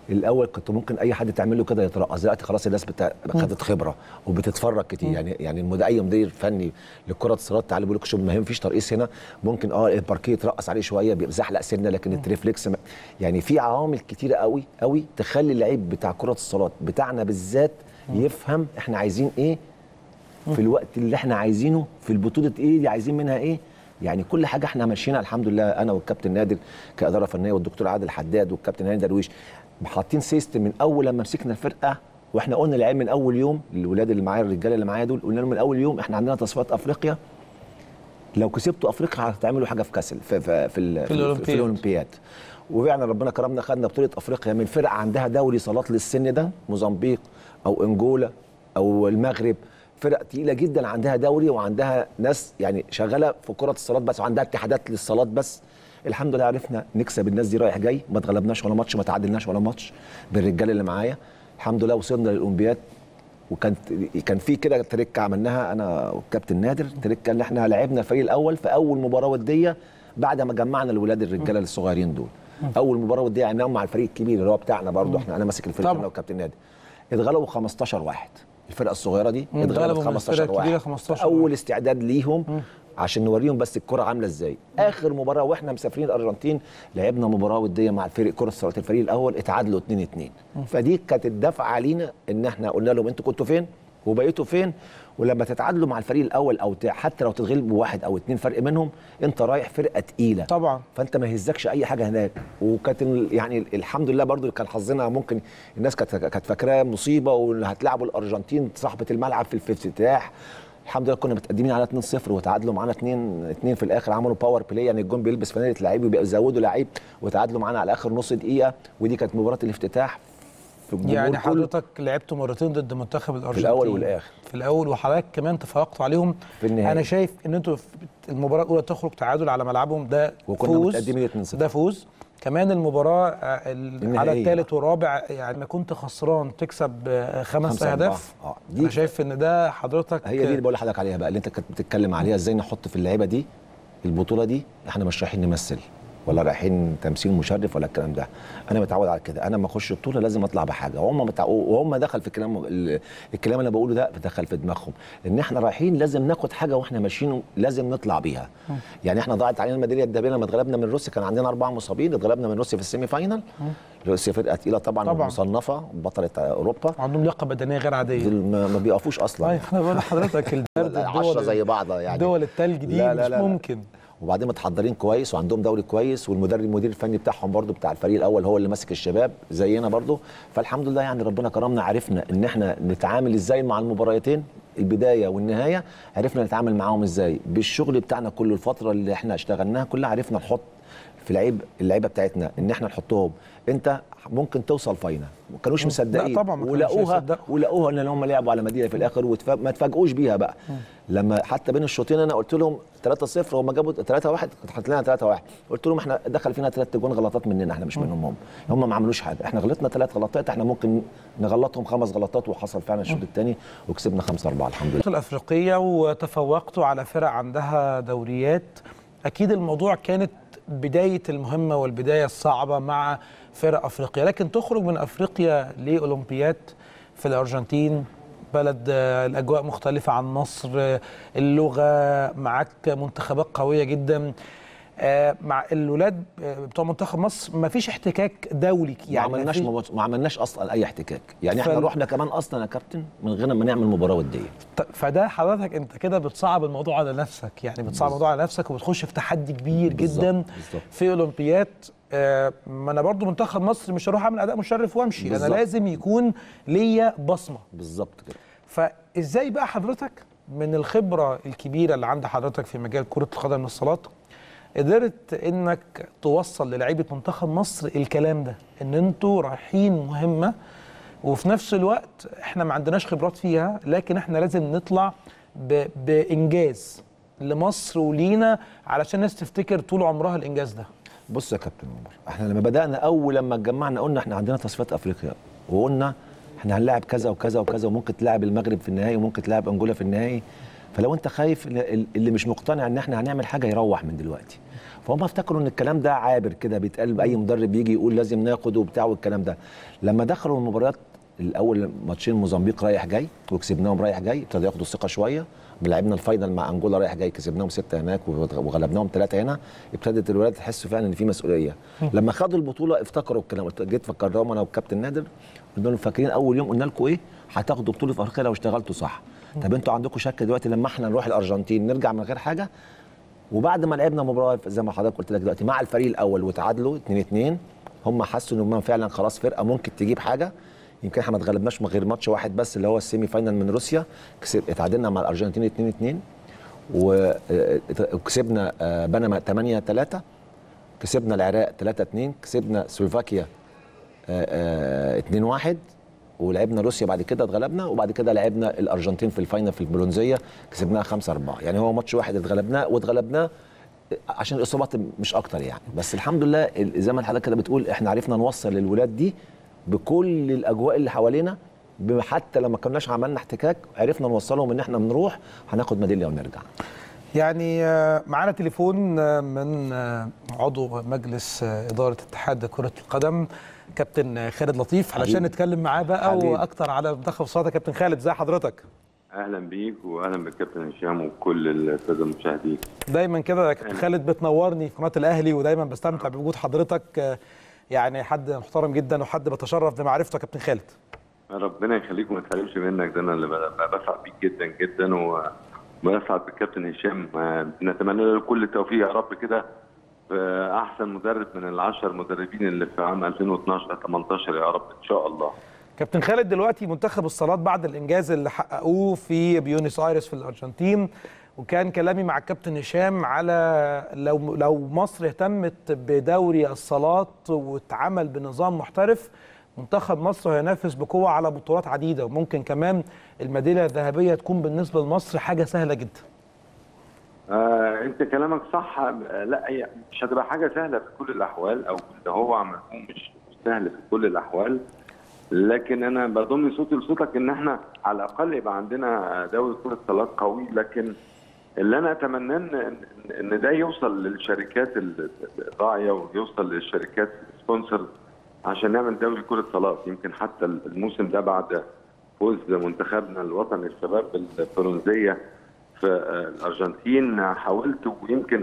الاول كنت ممكن اي حد تعمل له كده يترقص، دلوقتي خلاص الناس خدت خبره وبتتفرج كتير. يعني اي مدير فني لكره الصالات تعالى بيقول لك شوف ما فيش ترقيص هنا، ممكن الباركيه يترقص عليه شويه بيزحلق سنه، لكن التريفلكس يعني في عوامل كتيره قوي قوي تخلي اللعيب بتاع كره الصالات بتاعنا بالذات يفهم احنا عايزين ايه في الوقت اللي احنا عايزينه، في البطوله ايه اللي عايزين منها ايه. يعني كل حاجه احنا ماشيينها الحمد لله، انا والكابتن نادر كاداره فنيه والدكتور عادل حداد والكابتن هاني درويش حاطين سيستم من اول لما مسكنا الفرقه. واحنا قلنا للعيال من اول يوم، الولاد اللي معايا الرجاله اللي معايا دول قلنا لهم من اول يوم احنا عندنا تصفيات افريقيا، لو كسبتوا افريقيا هتعملوا حاجه في كاس في الاولمبياد. وفعلا ربنا كرمنا خدنا بطوله افريقيا من فرقه عندها دوري صالات للسن ده، موزمبيق او انجولا او المغرب، فرق تقيله جدا عندها دوري وعندها ناس يعني شغاله في كره الصالات بس، وعندها اتحادات للصالات بس. الحمد لله عرفنا نكسب الناس دي رايح جاي، ما اتغلبناش ولا ماتش، ما تعادلناش ولا ماتش بالرجاله اللي معايا. الحمد لله وصلنا للاولمبياد. وكان في كده تريكه عملناها انا والكابتن نادر، تريكه ان احنا لعبنا الفريق الاول في اول مباراه وديه بعد ما جمعنا الولاد الرجاله الصغيرين دول. اول مباراه وديه عملناها مع الفريق الكبير اللي هو بتاعنا برضه، انا ماسك الفريق انا والكابتن نادر. اتغلبوا 15 واحد، الفرقه الصغيره دي اتغلبت 15 واحد. اول استعداد ليهم عشان نوريهم بس الكره عامله ازاي. اخر مباراه واحنا مسافرين الارجنتين لعبنا مباراه وديه مع الفريق كره الصالات الفريق الاول، اتعادلوا 2-2. فدي كانت الدفعه علينا ان احنا قلنا لهم انتوا كنتوا فين وبقيتوا فين، ولما تتعادلوا مع الفريق الاول او حتى لو تتغلبوا 1 أو 2 فرق منهم، انت رايح فرقه تقيله طبعا، فانت ما يهزكش اي حاجه هناك. وكانت يعني الحمد لله برضو كان حظنا، ممكن الناس كانت فاكراه مصيبه وهتلعبوا الارجنتين صاحبه الملعب في الافتتاح. الحمد لله كنا متقدمين على 2-0 وتعادلوا معانا 2-2 في الاخر، عملوا باور بلاي يعني الجون بيلبس فانيله لعيب وبيزودوا لعيب وتعادلوا معانا على اخر نص دقيقه. ودي كانت مباراه الافتتاح. يعني حضرتك لعبت مرتين ضد منتخب الارجنتين في الاول والاخر، في الاول وحضرتك كمان تفوقتوا عليهم في النهايه. انا شايف ان انتوا في المباراه الاولى تخرج تعادل على ملعبهم، ده وكنا فوز، متقدمين 2-0، ده فوز. كمان المباراه على الثالث والرابع يعني ما كنت خسران تكسب 5 أهداف. انا شايف ان ده حضرتك هي دي اللي بقول لحضرتك عليها بقى، اللي انت كنت بتتكلم عليها، ازاي نحط في اللعيبه دي البطوله دي. احنا مش رايحين نمثل ولا رايحين تمثيل مشرف ولا الكلام ده، انا متعود على كده. انا ما اخش البطوله لازم اطلع بحاجه، وهم دخل في الكلام اللي انا بقوله ده دخل في دماغهم ان احنا رايحين لازم ناخد حاجه واحنا ماشيين لازم نطلع بيها. يعني احنا ضاعت علينا الميداليه الذهبيه لما اتغلبنا من روسيا، كان عندنا 4 مصابين، اتغلبنا من روسيا في السيمي فاينال. روسيا فرقه تقيله طبعا مصنفه بطله اوروبا، عندهم لياقه بدنيه غير عاديه، ما بيقفوش اصلا. طيب انا بقول لحضرتك البرد 10 زي بعض يعني، دول التلج دي لا مش ممكن. وبعدين متحضرين كويس وعندهم دوري كويس، المدير الفني بتاعهم برضو بتاع الفريق الاول هو اللي ماسك الشباب زينا برضو. فالحمد لله يعني ربنا كرمنا، عرفنا ان احنا نتعامل ازاي مع المباراتين، البدايه والنهايه عرفنا نتعامل معاهم ازاي بالشغل بتاعنا كله. الفتره اللي احنا اشتغلناها كلها عرفنا نحط في اللعيبه بتاعتنا ان احنا نحطهم. انت ممكن توصل فاينل، ما كانوش مصدقين طبعا، ولقوها ان هم لعبوا على مدينه في الاخر، ما تفاجئوش بيها بقى. لما حتى بين الشوطين انا قلت لهم 3-0 هم جابوا 3-1، كنت حاطط لنا 3-1، قلت لهم احنا دخل فينا 3 جوان غلطات مننا، احنا مش منهم. هم ما عملوش حاجه، احنا غلطنا 3 غلطات، احنا ممكن نغلطهم 5 غلطات، وحصل فعلا الشوط الثاني وكسبنا 5-4 الحمد لله. الافريقيه وتفوقتوا على فرق عندها دوريات، اكيد الموضوع كانت بدايه المهمه والبدايه الصعبه مع فرق افريقيا، لكن تخرج من افريقيا لاولمبياد في الارجنتين، بلد الاجواء مختلفه عن مصر، اللغه، معاك منتخبات قويه جدا، مع الولاد بتوع منتخب مصر ما فيش احتكاك دولي يعني ما عملناش اصلا اي احتكاك يعني. احنا رحنا كمان اصلا يا كابتن من غير ما نعمل مباراه وديه. فده حضرتك انت كده بتصعب الموضوع على نفسك، يعني بتصعب الموضوع على نفسك وبتخش في تحدي كبير جدا في اولمبياد. ما انا برضو منتخب مصر مش هروح اعمل اداء مشرف وامشي، انا لازم يكون ليا بصمه. بالظبط كده. فازاي بقى حضرتك من الخبره الكبيره اللي عند حضرتك في مجال كره القدم والصالات قدرت انك توصل للاعيبه منتخب مصر الكلام ده، ان انتوا رايحين مهمه وفي نفس الوقت احنا ما عندناش خبرات فيها، لكن احنا لازم نطلع بانجاز لمصر ولينا علشان الناس تفتكر طول عمرها الانجاز ده؟ بص يا كابتن عمر، احنا لما بدانا اول لما اتجمعنا قلنا احنا عندنا تصفيات افريقيا، وقلنا احنا هنلاعب كذا وكذا وكذا، وممكن تلاعب المغرب في النهائي وممكن تلاعب انجولا في النهائي. فلو انت خايف اللي مش مقتنع ان احنا هنعمل حاجه يروح من دلوقتي. فهم افتكروا ان الكلام ده عابر كده بيتقال، باي مدرب يجي يقول لازم ناخد وبتاع والكلام ده. لما دخلوا المباريات الاول ماتشين موزمبيق رايح جاي وكسبناهم رايح جاي، ابتدوا ياخدوا الثقه شويه. لعبنا الفاينل مع انجولا رايح جاي، كسبناهم 6 هناك وغلبناهم 3 هنا. ابتدت الولاد تحس فعلا ان في مسؤوليه. لما خدوا البطوله افتكروا الكلام. جيت فكرناهم انا والكابتن نادر، قلنا لهم فاكرين اول يوم قلنا لكم ايه؟ هتاخدوا بطوله افريقيا لو اشتغلتوا صح. طب انتوا عندكم شك دلوقتي لما احنا نروح الارجنتين نرجع من غير حاجه؟ وبعد ما لعبنا مباراه زي ما حضرتك قلت لك دلوقتي مع الفريق الاول وتعادلوا 2-2، هم حسوا ان هم فعلا خلاص فرقه ممكن تجيب حاجه. يمكن احنا ما اتغلبناش من غير ماتش واحد بس اللي هو السيمي فاينال من روسيا، اتعادلنا مع الارجنتين 2-2 وكسبنا بنما 8-3، كسبنا العراق 3-2، كسبنا سلوفاكيا 2-1، ولعبنا روسيا بعد كده اتغلبنا، وبعد كده لعبنا الارجنتين في الفاينل في البرونزيه كسبناها 5-4. يعني هو ماتش واحد اتغلبناه عشان الاصابات مش اكتر يعني. بس الحمد لله زي ما حضرتك كده بتقول احنا عرفنا نوصل للولاد دي بكل الاجواء اللي حوالينا، حتى لما كناش عملنا احتكاك عرفنا نوصلهم ان احنا بنروح هناخد ميداليه ونرجع. يعني معانا تليفون من عضو مجلس اداره اتحاد كره القدم كابتن خالد لطيف علشان نتكلم معاه بقى واكتر على منتخب الصالات. كابتن خالد ازي حضرتك؟ اهلا بيك واهلا بالكابتن هشام وكل الساده المشاهدين. دايما كده يا كابتن خالد بتنورني في قناه الاهلي ودايما بستمتع بوجود حضرتك، يعني حد محترم جدا وحد بتشرف بمعرفته يا كابتن خالد. ربنا يخليك وما تحرمش منك، ده انا اللي بسعد بيك جدا جدا وبسعد بالكابتن هشام. نتمنى له كل التوفيق يا رب كده في احسن مدرب من ال10 مدربين اللي في عام 2012 18 يا رب ان شاء الله. كابتن خالد دلوقتي منتخب الصالات بعد الانجاز اللي حققوه في بيونس ايرس في الارجنتين، وكان كلامي مع الكابتن هشام على لو مصر اهتمت بدوري الصالات واتعمل بنظام محترف، منتخب مصر هينافس بقوه على بطولات عديده، وممكن كمان الميداليه الذهبيه تكون بالنسبه لمصر حاجه سهله جدا. انت كلامك صح. لا هي مش هتبقى حاجه سهله في كل الاحوال، او اللي هو عملوه مش سهل في كل الاحوال، لكن انا بضم صوتي لصوتك ان احنا على الاقل يبقى عندنا دوري كره صالات قوي. لكن اللي انا اتمناه ان ده يوصل للشركات الراعيه ويوصل للشركات السبونسر عشان نعمل دوري كره صالات. يمكن حتى الموسم ده بعد فوز منتخبنا الوطني الشباب بالبرونزيه في الارجنتين حاولت ويمكن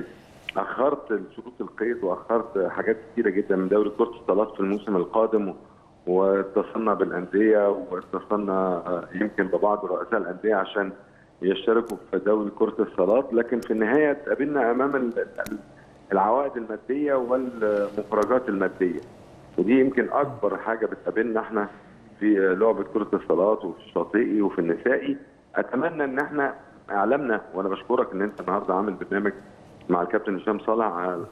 اخرت شروط القيد واخرت حاجات كثيره جدا من دوري كره الصالات في الموسم القادم، واتصلنا بالانديه واتصلنا يمكن ببعض رؤساء الانديه عشان يشتركوا في دوري كره الصالات. لكن في النهايه تقابلنا امام العوائد الماديه والمخرجات الماديه، ودي يمكن اكبر حاجه بتقابلنا احنا في لعبه كره الصالات وفي الشاطئي وفي النسائي. اتمنى ان احنا اعلامنا، وانا بشكرك ان انت النهارده عامل برنامج مع الكابتن هشام صالح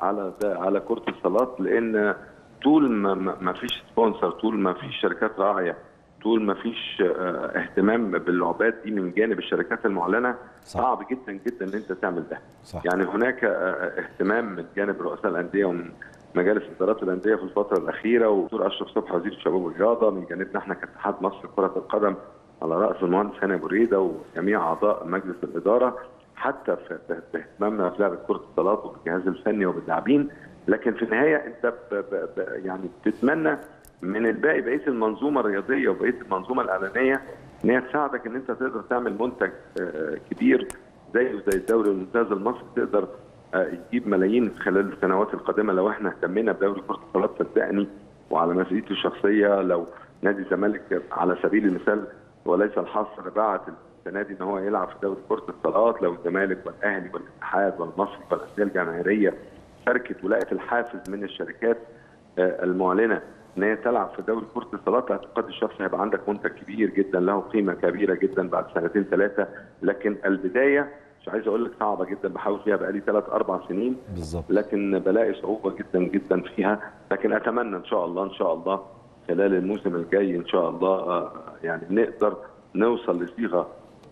على كره الصالات، لان طول ما فيش سبونسر، طول ما فيش شركات راعيه، طول ما فيش اهتمام باللعبات دي من جانب الشركات المعلنه، صعب جدا جدا ان انت تعمل ده. صح. يعني هناك اهتمام من جانب رؤساء الانديه ومن مجالس ادارات الانديه في الفتره الاخيره، ودكتور اشرف صبحي وزير الشباب والرياضه، من جانبنا احنا كاتحاد مصر لكره القدم على راس المهندس هاني ابو ريده وجميع اعضاء مجلس الاداره، حتى في اهتمامنا في لعبه كره الصالات وبالجهاز الفني وباللاعبين. لكن في النهايه انت يعني بتتمنى من بقيه المنظومه الرياضيه وبقيه المنظومه الاعلانيه ان هي تساعدك ان انت تقدر تعمل منتج كبير زي الدوري الممتاز المصري، تقدر يجيب ملايين خلال السنوات القادمه لو احنا اهتمينا بدوري كره الصالات. صدقني وعلى مسؤوليتي الشخصيه، لو نادي الزمالك على سبيل المثال وليس الحصر بعت السنه دي ان هو يلعب في دوري كره الصالات، لو الزمالك والاهلي والاتحاد والمصري والانديه الجماهيريه شاركت ولقت الحافز من الشركات المعلنه ان هي تلعب في دوري كره الصالات، اعتقد الشخص هيبقى عندك منتج كبير جدا له قيمه كبيره جدا بعد 2-3. لكن البدايه مش عايز اقول لك صعبه جدا، بحاول فيها بقالي 3-4 سنين بالظبط، لكن بلاقي صعوبه جدا جدا فيها. لكن اتمنى ان شاء الله خلال الموسم الجاي ان شاء الله يعني نقدر نوصل لصيغه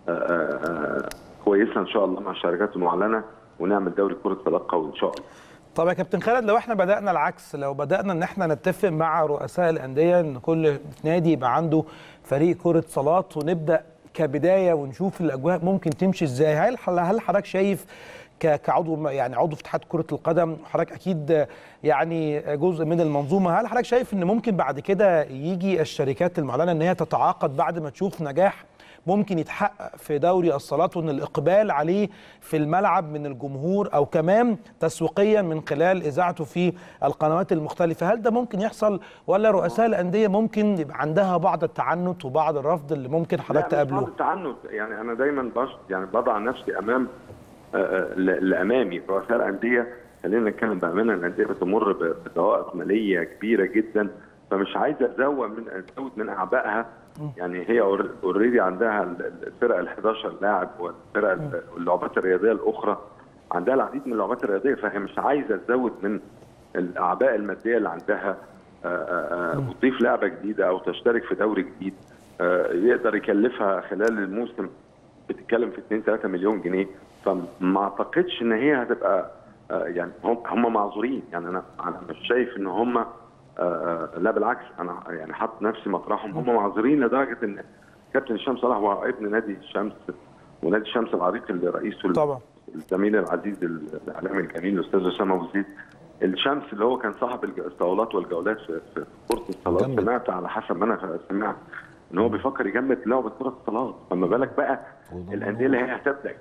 كويسه ان شاء الله مع الشركات المعلنه ونعمل دوري كره صالات قوي ان شاء الله. طب يا كابتن خالد، لو احنا بدأنا العكس، لو بدأنا ان احنا نتفق مع رؤساء الأندية ان كل نادي يبقى عنده فريق كرة صالات ونبدأ كبدايه ونشوف الاجواء ممكن تمشي ازاي. هل حضرتك شايف كعضو يعني عضو في اتحاد كره القدم، حضرتك اكيد يعني جزء من المنظومه، هل حضرتك شايف ان ممكن بعد كده يجي الشركات المعلنه ان هي تتعاقد بعد ما تشوف نجاح ممكن يتحقق في دوري الصالات، وان الاقبال عليه في الملعب من الجمهور او كمان تسويقيا من خلال اذاعته في القنوات المختلفه، هل ده ممكن يحصل ولا رؤساء الانديه ممكن يبقى عندها بعض التعنت وبعض الرفض اللي ممكن حضرتك تقابله؟ لا، مش بعض التعنت، يعني انا دايما يعني بضع نفسي امام لامامي رؤساء الانديه. خلينا نتكلم بامانه، الانديه بتمر بدوائر ماليه كبيره جدا، فمش عايزه تزود من اعبائها. يعني هي اوريدي عندها الفرق ال11 لاعب، والفرق اللعبات الرياضيه الاخرى عندها العديد من اللعبات الرياضيه، فهي مش عايزه تزود من الاعباء الماديه اللي عندها وتضيف لعبه جديده او تشترك في دوري جديد يقدر يكلفها خلال الموسم بتتكلم في 2-3 مليون جنيه. فما اعتقدش ان هي هتبقى يعني هم معذورين. يعني انا مش شايف ان هم لا بالعكس، انا يعني حاطط نفسي مطرحهم، هم معذورين لدرجه ان كابتن هشام صلاح هو ابن نادي الشمس، ونادي الشمس العريق اللي رئيسه طبعا الزميل العزيز الاعلامي الجميل الاستاذ اسامه ابو زيد. الشمس اللي هو كان صاحب الصولات والجولات في كره الصالات، سمعت على حسب ما انا سمعت ان هو بيفكر يجمد لعبه كره الصالات، فما بالك بقى الانديه اللي هي هتبدا.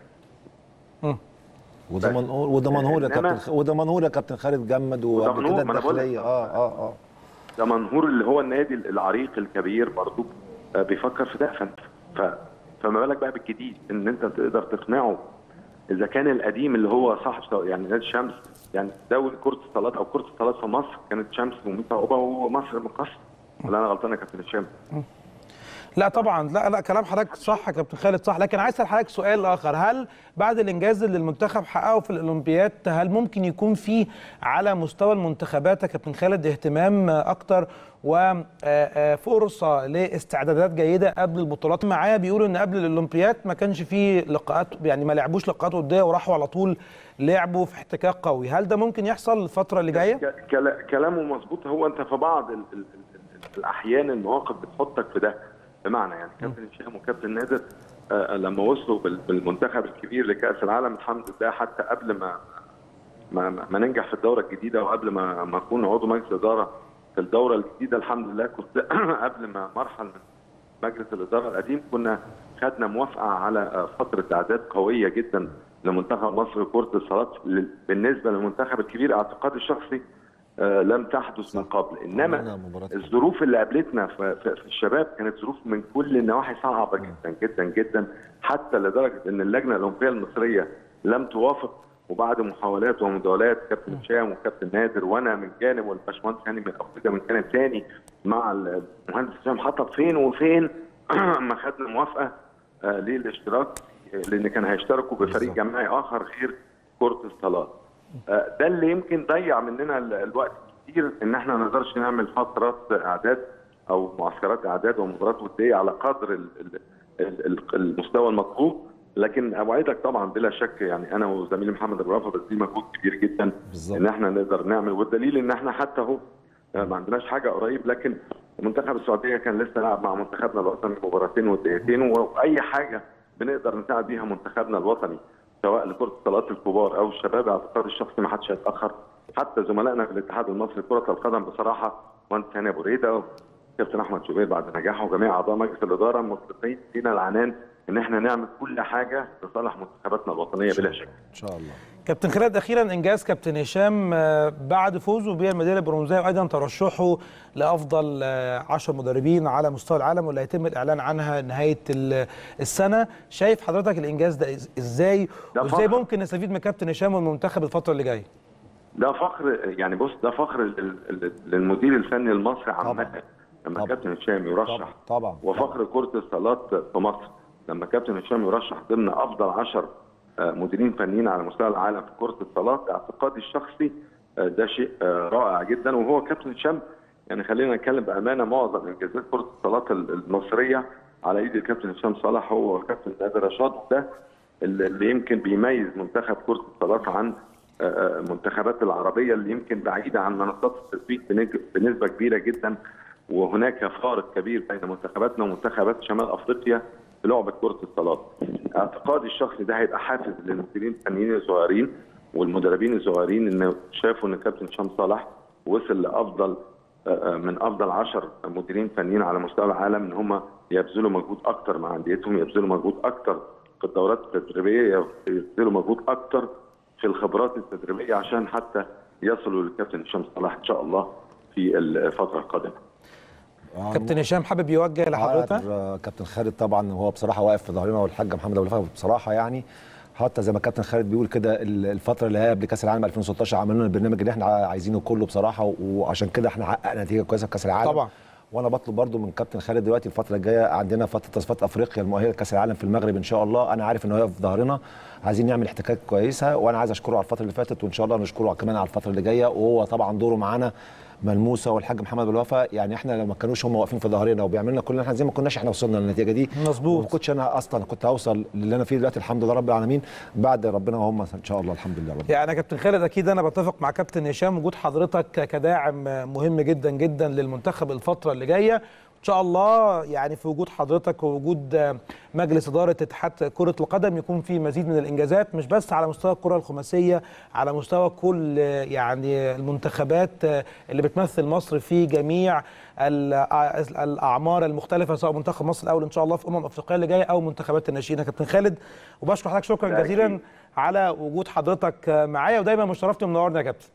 وده منهور يا كابتن خالد جمد، وقبل كده الداخليه ده منهور اللي هو النادي العريق الكبير برضه بيفكر في ده. فما بالك بقى بالجديد ان انت تقدر تقنعه. اذا كان القديم اللي هو صاحب يعني نادي الشمس، يعني دوري كره الصالات او كره الصالات في مصر كانت شمس وميتا اوبا ومصر مقص، ولا انا غلطان يا كابتن هشام؟ لا طبعا، لا كلام حضرتك صح يا كابتن خالد صح، لكن عايز اسال حضرتك سؤال اخر. هل بعد الانجاز اللي المنتخب حققه في الاولمبياد هل ممكن يكون في على مستوى المنتخبات يا كابتن خالد اهتمام اكتر وفرصه لاستعدادات جيده قبل البطولات؟ معايا بيقولوا ان قبل الاولمبياد ما كانش في لقاءات، يعني ما لعبوش لقاءات وديه وراحوا على طول لعبوا في احتكاك قوي، هل ده ممكن يحصل الفتره اللي جايه؟ كلامه مظبوط. هو انت في بعض الاحيان المواقف بتحطك في ده، بمعنى يعني كابتن هشام وكابتن نادر لما وصلوا بالمنتخب الكبير لكأس العالم الحمد لله، حتى قبل ما ننجح في الدوره الجديده وقبل ما اكون عضو مجلس اداره في الدوره الجديده الحمد لله، كنت قبل ما مرحل من مجلس الاداره القديم كنا خدنا موافقه على فتره اعداد قويه جدا لمنتخب مصر لكره الصالات. بالنسبه للمنتخب الكبير اعتقادي الشخصي لم تحدث من قبل، انما الظروف اللي قابلتنا في الشباب كانت ظروف من كل النواحي صعبه جدا جدا جدا، حتى لدرجه ان اللجنه الاولمبيه المصريه لم توافق. وبعد محاولات ومداولات كابتن هشام وكابتن نادر وانا من جانب والباشمهندس هاني من افريقيا من جانب ثاني مع المهندس هشام حطب فين وفين ما خدنا موافقه للاشتراك، لان كان هيشتركوا بفريق جماعي اخر غير كره الصالات. ده اللي يمكن ضيع مننا الوقت كتير، ان احنا ما نقدرش نعمل فترات اعداد او معسكرات اعداد ومباريات وديه على قدر المستوى المطلوب. لكن اوعدك طبعا بلا شك، يعني انا وزميلي محمد ابو رافع بس دي مجهود كبير جدا بالزبط. ان احنا نقدر نعمل، والدليل ان احنا حتى اهو ما عندناش حاجه قريب، لكن منتخب السعوديه كان لسه لعب مع منتخبنا الوطني مباراتين ودقيقتين، واي حاجه بنقدر نساعد بيها منتخبنا الوطني سواء لكره الصالات الكبار او الشباب، اعتقاد الشخصي ما حدش هيتاخر. حتى زملائنا في الاتحاد المصري لكره القدم بصراحه مهندس هاني ابو ريده وكابتن احمد شوبير بعد نجاحه وجميع اعضاء مجلس الاداره مطلقين فينا العنان ان احنا نعمل كل حاجه لصالح منتخباتنا الوطنيه بلا شك. ان شاء الله. كابتن خالد، اخيرا انجاز كابتن هشام بعد فوزه بالميداليه البرونزيه وايضا ترشحه لافضل 10 مدربين على مستوى العالم واللي هيتم الاعلان عنها نهايه السنه، شايف حضرتك الانجاز ده ازاي؟ وازاي ممكن نستفيد من كابتن هشام والمنتخب الفتره اللي جايه؟ ده فخر، يعني بص ده فخر للمدير الفني المصري عامه لما كابتن هشام يرشح طبعا وفخر كره الصالات في مصر لما كابتن هشام يرشح ضمن افضل 10 مديرين فنيين على مستوى العالم في كره الصالات. اعتقادي الشخصي ده شيء رائع جدا. وهو كابتن هشام يعني خلينا نتكلم بامانه، معظم انجازات كره الصالات المصريه على ايد الكابتن هشام صلاح هو والكابتن نادر رشاد، ده اللي يمكن بيميز منتخب كره الصالات عن المنتخبات العربيه اللي يمكن بعيده عن منصات التسويق بنسبه كبيره جدا. وهناك فارق كبير بين منتخباتنا ومنتخبات شمال افريقيا في لعبه كره الصالات. اعتقادي الشخصي ده هيبقى حافز للمديرين الفنيين الصغيرين والمدربين الصغيرين، ان شافوا ان كابتن هشام صالح وصل لافضل من افضل 10 مديرين فنيين على مستوى العالم، ان هم يبذلوا مجهود اكتر مع انديتهم، يبذلوا مجهود اكتر في الدورات التدريبيه، يبذلوا مجهود اكتر في الخبرات التدريبيه عشان حتى يصلوا للكابتن هشام صالح ان شاء الله في الفتره القادمه. كابتن هشام حابب يوجه لحضرتك؟ كابتن خالد طبعا هو بصراحه واقف في ظهرنا، والحاج محمد ابو الوفا بصراحه يعني حتى زي ما كابتن خالد بيقول كده الفتره اللي هي قبل كاس العالم 2016 عملنا لنا البرنامج اللي احنا عايزينه كله بصراحه، وعشان كده احنا حققنا نتيجه كويسه في كاس العالم طبعا. وانا بطلب برضو من كابتن خالد دلوقتي الفتره الجايه عندنا فتره تصفيات افريقيا المؤهله لكاس العالم في المغرب ان شاء الله، انا عارف ان هو في ظهرنا، عايزين نعمل احتكاك كويسه، وانا عايز اشكره على الفتره اللي فاتت، وان شاء الله نشكره كمان على الفتره اللي جايه، وهو طبعا دوره معانا ملموسه، والحاج محمد ابو الوفا يعني احنا لو ما كانوش هم واقفين في ظهرنا وبيعملوا لنا كل اللي احنا زي ما كناش احنا وصلنا للنتيجه دي. مظبوط. وما كنتش انا اصلا كنت هوصل للي انا فيه دلوقتي الحمد لله رب العالمين بعد ربنا وهم ان شاء الله الحمد لله رب. يعني يا كابتن خالد اكيد انا بتفق مع كابتن هشام، وجود حضرتك كداعم مهم جدا جدا للمنتخب الفتره اللي جايه، ان شاء الله يعني في وجود حضرتك ووجود مجلس اداره اتحاد كره القدم يكون في مزيد من الانجازات، مش بس على مستوى الكره الخماسيه، على مستوى كل يعني المنتخبات اللي بتمثل مصر في جميع الاعمار المختلفه، سواء منتخب مصر الاول ان شاء الله في افريقيا اللي جايه او منتخبات الناشئين. كابتن خالد وبشكر حضرتك شكرا جزيلا على وجود حضرتك معايا، ودايما مشرفتي ومنورني يا كابتن.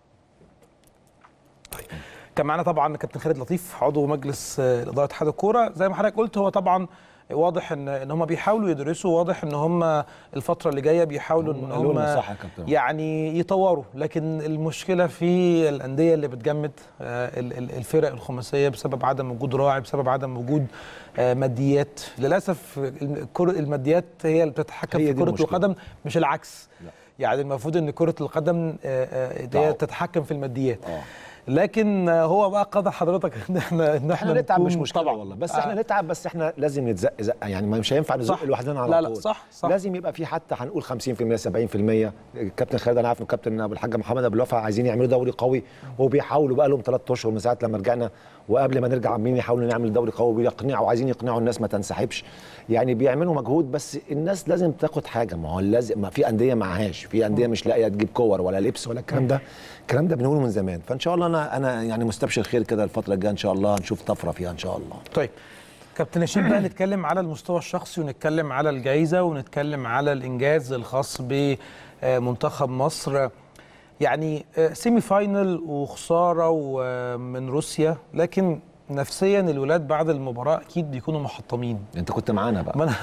طيب كان معانا طبعا كابتن خالد لطيف عضو مجلس اداره اتحاد الكوره، زي ما حضرتك قلت هو طبعا واضح ان هم بيحاولوا يدرسوا، واضح ان هم الفتره اللي جايه بيحاولوا ان هم يعني يطوروا، لكن المشكله في الانديه اللي بتجمد الفرق الخماسيه بسبب عدم وجود راعي، بسبب عدم وجود ماديات. للاسف الماديات هي اللي بتتحكم في كره القدم مش العكس. لا. يعني المفروض ان كره القدم هي تتحكم في الماديات. لكن هو بقى قدر حضرتك ان احنا نتعب مش مشكله طبعا والله، بس احنا نتعب، بس احنا لازم نتزق زقه، يعني مش هينفع نزق لوحدنا على طول. لا صح لازم يبقى في حتى هنقول 50% 70%. الكابتن خالد انا عارف ان الكابتن ابو الحاج محمد ابو الوفا عايزين يعملوا دوري قوي، وبيحاولوا بقى لهم 3 اشهر من ساعه لما رجعنا، وقبل ما نرجع عاملين يحاولوا نعمل دوري قوي، بيقنعوا عايزين يقنعوا الناس ما تنسحبش، يعني بيعملوا مجهود، بس الناس لازم تاخد حاجه، ما هو لازم، ما في انديه معهاش، في انديه مش لاقيه تجيب كور ولا لبس ولا الكلام ده، الكلام ده بنقوله من زمان، فان شاء الله انا يعني مستبشر خير كده الفتره الجايه ان شاء الله هنشوف طفره فيها ان شاء الله. طيب كابتن هشام بقى نتكلم على المستوى الشخصي، ونتكلم على الجائزه، ونتكلم على الانجاز الخاص بمنتخب مصر. يعني سيمي فاينل وخساره من روسيا، لكن نفسيا الولاد بعد المباراه اكيد بيكونوا محطمين. انت كنت معانا بقى. ما انا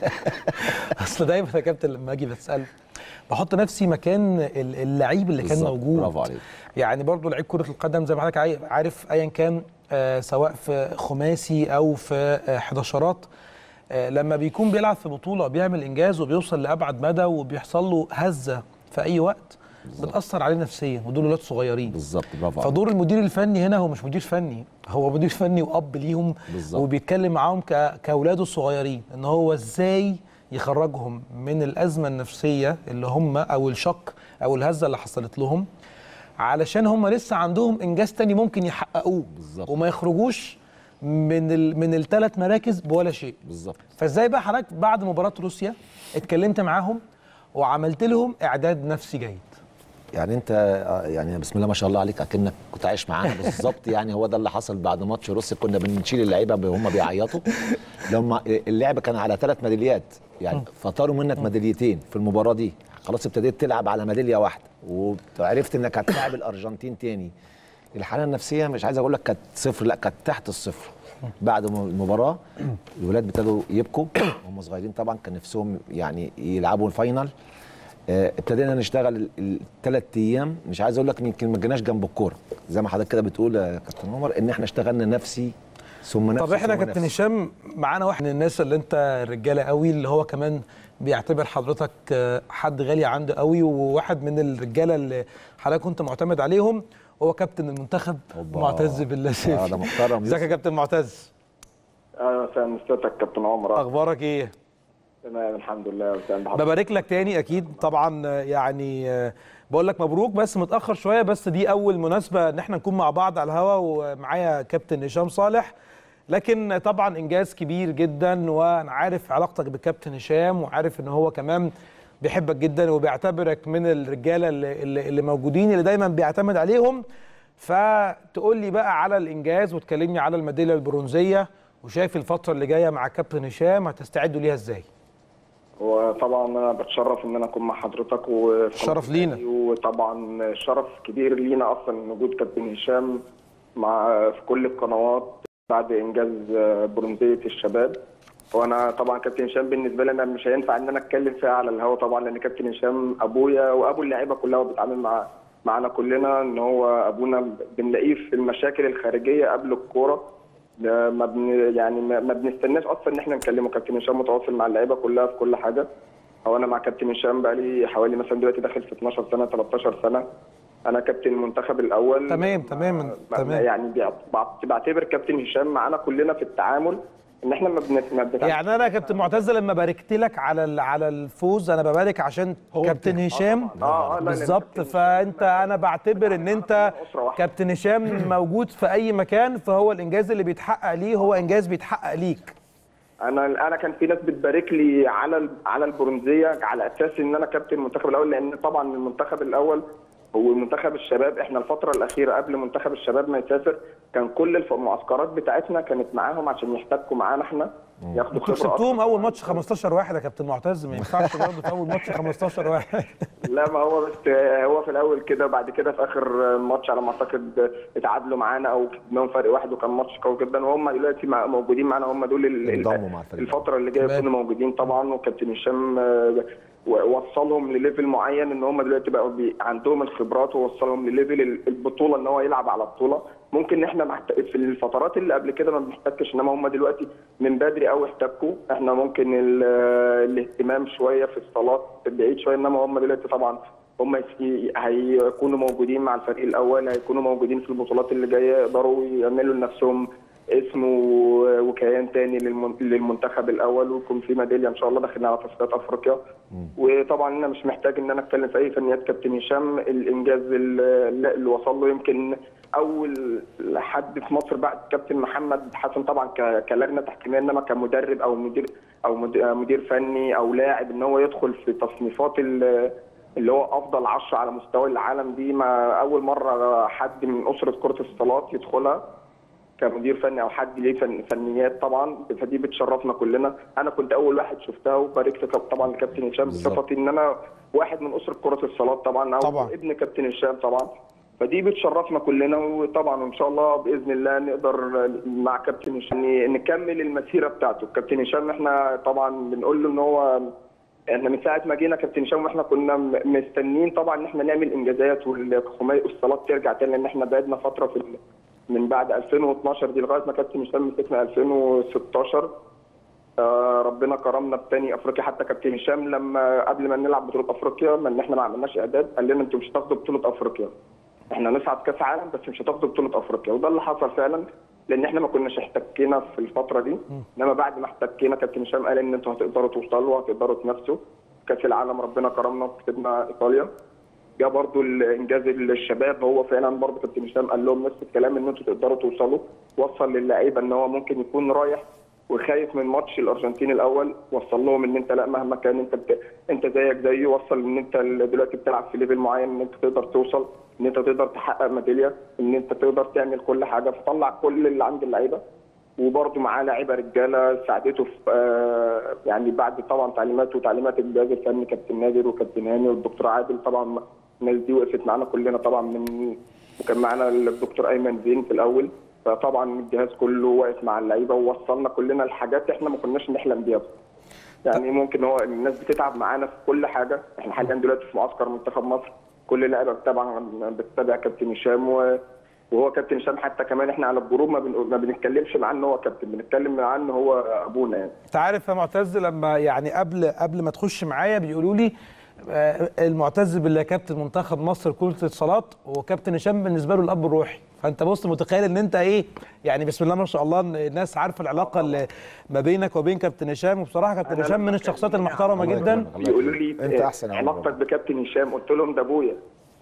اصل دايما يا كابتن لما اجي بسال بحط نفسي مكان اللعيب اللي كان موجود. برافو عليك. يعني برضو لعيب كره القدم زي ما حضرتك عارف ايا كان سواء في خماسي او في حداشرات، لما بيكون بيلعب في بطوله بيعمل انجاز وبيوصل لابعد مدى وبيحصل له هزه في اي وقت بتاثر عليه نفسيا، ودول ولاد صغيرين. بالظبط برافو عليك. فدور المدير الفني هنا هو مش مدير فني، هو مدير فني واب ليهم. بالزبط. وبيتكلم معاهم كاولاده الصغيرين ان هو ازاي يخرجهم من الازمه النفسيه اللي هم او الشك او الهزه اللي حصلت لهم، علشان هم لسه عندهم انجاز تاني ممكن يحققوه. بالزبط. وما يخرجوش من الثلاث مراكز بولا شيء. بالظبط. فازاي بقى حضرتك بعد مباراه روسيا اتكلمت معاهم وعملت لهم اعداد نفسي جيد؟ يعني انت يعني بسم الله ما شاء الله عليك اكنك كنت عايش معانا بالظبط. يعني هو ده اللي حصل بعد ماتش روسيا، كنا بنشيل اللعيبه وهم بيعيطوا لما اللعبه كان على 3 ميداليات، يعني فطاروا منك ميداليتين في المباراه دي، خلاص ابتديت تلعب على ميداليه واحده وعرفت انك هتلاعب الارجنتين تاني. الحاله النفسيه مش عايز اقول لك كانت صفر، لا كانت تحت الصفر. بعد المباراه الولاد ابتدوا يبكوا وهم صغيرين طبعا، كان نفسهم يعني يلعبوا الفاينل. ابتدينا نشتغل ال3 ايام، مش عايز اقول لك يمكن ما جيناش جنب الكوره زي ما حضرتك كده بتقول يا كابتن عمر، ان احنا اشتغلنا نفسي ثم نفسي. طب احنا كابتن هشام معانا واحد من الناس اللي انت رجاله قوي، اللي هو كمان بيعتبر حضرتك حد غالي عنده قوي، وواحد من الرجاله اللي حضرتك كنت معتمد عليهم، هو كابتن المنتخب معتز بالله. ده محترم. ازيك يا كابتن معتز؟ مساء مساءك كابتن عمر. اخبارك ايه؟ تمام الحمد لله. ببارك لك تاني اكيد طبعا، يعني بقول لك مبروك، بس متاخر شويه، بس دي اول مناسبه ان احنا نكون مع بعض على الهوا، ومعايا كابتن هشام صالح. لكن طبعا انجاز كبير جدا، وانا عارف علاقتك بكابتن هشام، وعارف ان هو كمان بيحبك جدا وبيعتبرك من الرجاله اللي موجودين اللي دايما بيعتمد عليهم. فتقول لي بقى على الانجاز وتكلمني على الميداليه البرونزيه، وشايف الفتره اللي جايه مع كابتن هشام هتستعدوا ليها ازاي؟ وطبعا انا بتشرف ان انا اكون مع حضرتك الشرف لينا، وطبعا شرف كبير لينا اصلا وجود كابتن هشام في كل القنوات بعد انجاز برونزيه الشباب. وانا طبعا كابتن هشام بالنسبه لي انا مش هينفع ان انا اتكلم فيها على الهوا طبعا، لان كابتن هشام ابويا وابو اللعيبه كلها، وبيتعامل معانا كلنا ان هو ابونا. بنلاقيه في المشاكل الخارجيه قبل الكوره، ما بنستناش اصلا ان احنا نكلمه. كابتن هشام متواصل مع اللعيبه كلها في كل حاجه. هو انا مع كابتن هشام بقالي حوالي مثلا دلوقتي داخل في 12 سنه 13 سنه. انا كابتن المنتخب الاول. تمام. يعني بعتبر كابتن هشام معانا كلنا في التعامل ان احنا ما يعني انا كابتن معتز لما باركت لك على الفوز انا ببارك عشان كابتن هشام بالظبط. انا بعتبر ان انت كابتن هشام موجود في اي مكان، فهو الانجاز اللي بيتحقق ليه هو انجاز بيتحقق ليك. انا كان في ناس بتبارك لي على البرونزيه على اساس ان انا كابتن المنتخب الاول، لان طبعا المنتخب الاول هو منتخب الشباب. احنا الفتره الاخيره قبل منتخب الشباب ما يسافر كان كل المعسكرات بتاعتنا كانت معاهم عشان يحتكوا معانا احنا، ياخدوا خبره. كسبتوهم اول ماتش 15 واحد يا كابتن معتز، ما ينفعش برضه في اول ماتش 15 واحد. لا ما هو بس هو في الاول كده، بعد كده في اخر ماتش على ما اعتقد اتعادلوا معانا او كسبناهم فرق واحد، وكان ماتش قوي جدا. وهم دلوقتي موجودين معانا، هم دول الفتره اللي جايه يكونوا موجودين طبعا. وكابتن هشام وصلهم لليفل معين ان هم دلوقتي بقوا عندهم الخبرات، ووصلهم لليفل البطوله ان هو يلعب على بطوله. ممكن احنا في الفترات اللي قبل كده ما بنحتكش، انما هم دلوقتي من بدري قوي احتكوا. احنا ممكن الاهتمام شويه في الصالات بعيد شويه، انما هم دلوقتي طبعا هم هيكونوا موجودين مع الفريق الاول، هيكونوا موجودين في البطولات اللي جايه، يقدروا يعملوا لنفسهم اسم وكيان تاني للمنتخب الاول، ويكون في ميداليه ان شاء الله داخلين على تصفيات افريقيا. وطبعا انا مش محتاج ان انا اتكلم في اي فنيات كابتن هشام. الانجاز اللي وصل له يمكن اول حد في مصر بعد كابتن محمد حسن طبعا كلجنه تحكيميه، انما كمدرب او مدير فني او لاعب ان هو يدخل في تصنيفات اللي هو افضل 10 على مستوى العالم دي. ما اول مره حد من اسره كره الصالات يدخلها كمدير فني او حد ليه فنيات طبعا، فدي بتشرفنا كلنا. انا كنت اول واحد شفتها، وباركت طبعا لكابتن هشام بصفتي ان انا واحد من اسره كره الصالات طبعا، او ابن كابتن هشام طبعا. فدي بتشرفنا كلنا، وطبعا ان شاء الله باذن الله نقدر مع كابتن هشام نكمل المسيره بتاعته. كابتن هشام احنا طبعا بنقول له ان هو احنا من ساعه ما جينا كابتن هشام واحنا كنا مستنيين طبعا ان احنا نعمل انجازات والصالات ترجع تاني، لان احنا بعدنا فتره من بعد 2012 دي لغايه ما كابتن هشام مسكنا 2016. ربنا كرمنا بثاني افريقيا. حتى كابتن هشام لما قبل ما نلعب بطوله افريقيا ما احنا ما عملناش اعداد، قال لنا انتوا مش هتاخدوا بطوله افريقيا، احنا نصعد كاس عالم بس مش هتاخدوا بطوله افريقيا. وده اللي حصل فعلا، لان احنا ما كناش احتكينا في الفتره دي. انما بعد ما احتكينا كابتن هشام قال ان انتوا هتقدروا توصلوا وهتقدروا تنافسوا كاس العالم. ربنا كرمنا وكسبنا ايطاليا. جه برضو الانجاز الشباب، هو فعلا برضو كابتن هشام قال لهم نفس الكلام ان انتوا تقدروا توصلوا. وصل للعيبه ان هو ممكن يكون رايح وخايف من ماتش الارجنتين الاول، وصل لهم ان انت لا مهما كان انت زيك زيه. وصل ان انت دلوقتي بتلعب في ليفل معين، ان انت تقدر توصل، ان انت تقدر تحقق ميداليه، ان انت تقدر تعمل كل حاجه. فطلع كل اللي عند اللعيبه، وبرده معاه لعيبه رجاله ساعدته في يعني بعد طبعا تعليمات الجهاز الفني كابتن نادر وكابتن هاني والدكتور عادل. طبعا الناس دي وقفت معانا كلنا طبعا، وكان معانا الدكتور ايمن زين في الاول. فطبعا الجهاز كله واقف مع اللعيبه، ووصلنا كلنا لحاجات احنا ما كناش نحلم بيها. يعني ممكن هو الناس بتتعب معانا في كل حاجه. احنا حاليا دلوقتي في معسكر منتخب مصر، كل اللعيبه بتتابع كابتن هشام، وهو كابتن هشام حتى كمان احنا على الجروب ما بنتكلمش معاه ان هو كابتن، بنتكلم معاه ان هو ابونا. يعني انت عارف يا معتز، لما يعني قبل ما تخش معايا بيقولوا لي المعتز بالله كابتن منتخب مصر كرة الصالات، وكابتن هشام بالنسبه له الاب الروحي. فانت بص متخيل ان انت ايه يعني، بسم الله ما شاء الله الناس عارفه العلاقه اللي ما بينك وبين كابتن هشام. وبصراحه كابتن هشام من الشخصيات المحترمه جدا. بيقولوا لي انت احسن علاقتك بكابتن هشام، قلت لهم ده ابويا.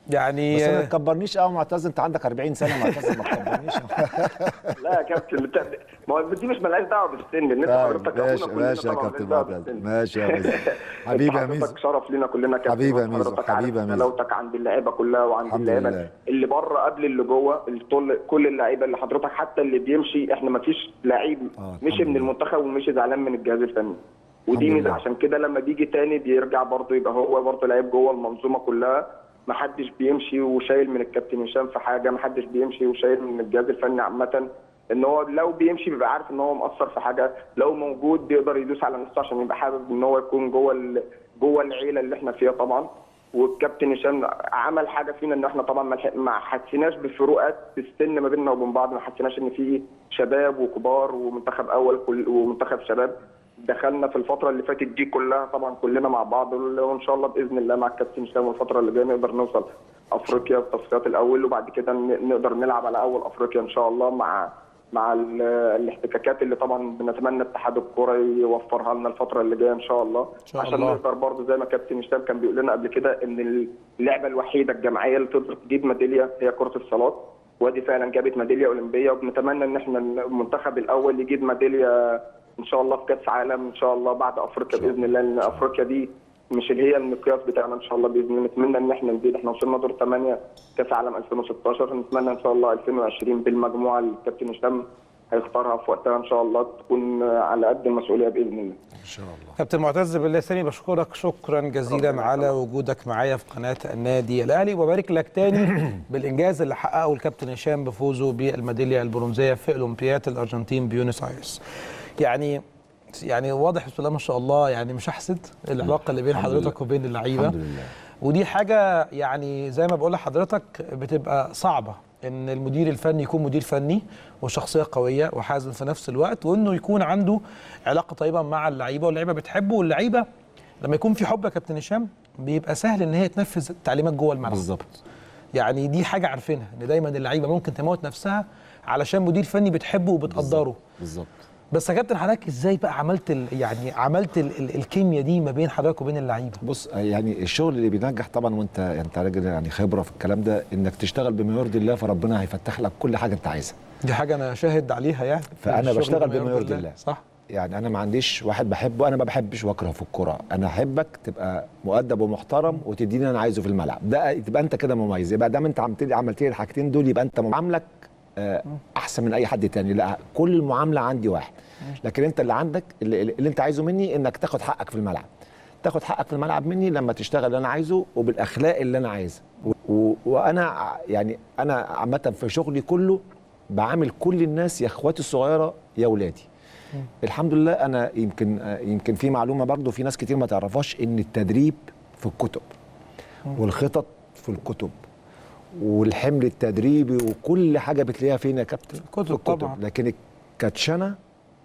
يعني بس ما تكبرنيش قوي معتز، انت عندك 40 سنه معتز، ما تكبرنيش. لا يا كابتن، ما هو دي مش مالهاش دعوه بالسن، ان انت حضرتك ماشي يا كابتن معتز، ماشي يا ميزو. حبيبي يا ميزو، شرف لينا كلنا كابتن. حبيبي يا ميزو، حبيبي يا ميزو. حلاوتك عند اللعيبه كلها وعند اللعيبه اللي بره قبل اللي جوه، كل اللعيبه اللي حضرتك حتى اللي بيمشي، احنا ما فيش لعيب مشي من المنتخب ومشي زعلان من الجهاز الفني، ودي ميزه. عشان كده لما بيجي تاني بيرجع برضه يبقى هو برضه لعيب جوه المنظومه كلها. ما حدش بيمشي وشايل من الكابتن هشام في حاجه، ما حدش بيمشي وشايل من الجهاز الفني عامه. ان هو لو بيمشي بيبقى عارف ان هو مقصر في حاجه، لو موجود بيقدر يدوس على نفسه عشان يبقى حابب ان هو يكون جوه العيله اللي احنا فيها طبعا. والكابتن هشام عمل حاجه فينا ان احنا طبعا ما حسيناش بفروقات في السن ما بيننا وبين بعض، ما حسيناش ان في شباب وكبار ومنتخب اول ومنتخب شباب. دخلنا في الفتره اللي فاتت دي كلها طبعا كلنا مع بعض، وان شاء الله باذن الله مع الكابتن هشام والفتره اللي جايه نقدر نوصل افريقيا في التصفيات الاول، وبعد كده نقدر نلعب على اول افريقيا ان شاء الله مع الاحتكاكات اللي طبعا بنتمنى اتحاد الكوره يوفرها لنا الفتره اللي جايه ان شاء الله، عشان نقدر برضه زي ما كابتن هشام كان بيقول لنا قبل كده ان اللعبه الوحيده الجماعيه اللي تقدر تجيب ميداليه هي كره الصالات، ودي فعلا جابت ميداليه اولمبيه، وبنتمنى ان احنا المنتخب الاول يجيب ميداليه ان شاء الله في كاس عالم ان شاء الله بعد افريقيا باذن الله، لان افريقيا دي مش اللي هي المقياس بتاعنا ان شاء الله باذن الله. نتمنى ان احنا نزيد، احنا وصلنا دور 8 كاس عالم 2016، نتمنى ان شاء الله 2020 بالمجموعه اللي الكابتن هشام هيختارها في وقتها ان شاء الله تكون على قد المسؤوليه باذن الله. ان شاء الله. كابتن معتز باللساني بشكرك شكرا جزيلا على وجودك معايا في قناه النادي الاهلي، وبارك لك تاني بالانجاز اللي حققه الكابتن هشام بفوزه بالميداليه البرونزيه في اولمبياد الارجنتين بيونس ايرس. يعني واضح بسم الله ما شاء الله، يعني مش هحسد العلاقه اللي بين حضرتك وبين اللعيبه، الحمد لله. ودي حاجه يعني زي ما بقول لحضرتك بتبقى صعبه ان المدير الفني يكون مدير فني وشخصيه قويه وحازم في نفس الوقت، وانه يكون عنده علاقه طيبه مع اللعيبه واللعيبه بتحبه، واللعيبه لما يكون في حب يا كابتن هشام بيبقى سهل ان هي تنفذ التعليمات جوه الملعب. بالظبط. يعني دي حاجه عارفينها ان دايما اللعيبه ممكن تموت نفسها علشان مدير فني بتحبه وبتقدره. بالظبط. بس يا كابتن حضرتك ازاي بقى عملت الكيمياء دي ما بين حضرتك وبين اللعيبه؟ بص، يعني الشغل اللي بينجح طبعا، وانت راجل يعني خبره في الكلام ده، انك تشتغل بما يرضي الله، فربنا هيفتح لك كل حاجه انت عايزها. دي حاجه انا شاهد عليها يعني. فانا بشتغل بما يرضي الله. صح. يعني انا ما عنديش واحد بحبه، انا ما بحبش واكره في الكوره، انا احبك تبقى مؤدب ومحترم وتديني انا عايزه في الملعب، ده تبقى انت كده مميز، يبقى دام انت عملت لي الحاجتين دول يبقى انت معاملك احسن من اي حد تاني. لا، كل المعامله عندي واحد، لكن انت اللي عندك اللي انت عايزه مني انك تاخد حقك في الملعب، تاخد حقك في الملعب مني لما تشتغل اللي انا عايزه وبالاخلاق اللي انا عايزها. وانا يعني انا عامه في شغلي كله بعامل كل الناس يا اخواتي الصغيره يا اولادي. الحمد لله. انا يمكن في معلومه برضو في ناس كتير ما تعرفهاش، ان التدريب في الكتب والخطط في الكتب والحمل التدريبي وكل حاجه بتلاقيها فين يا كابتن؟ في الكتب طبعا. لكن الكاتشنه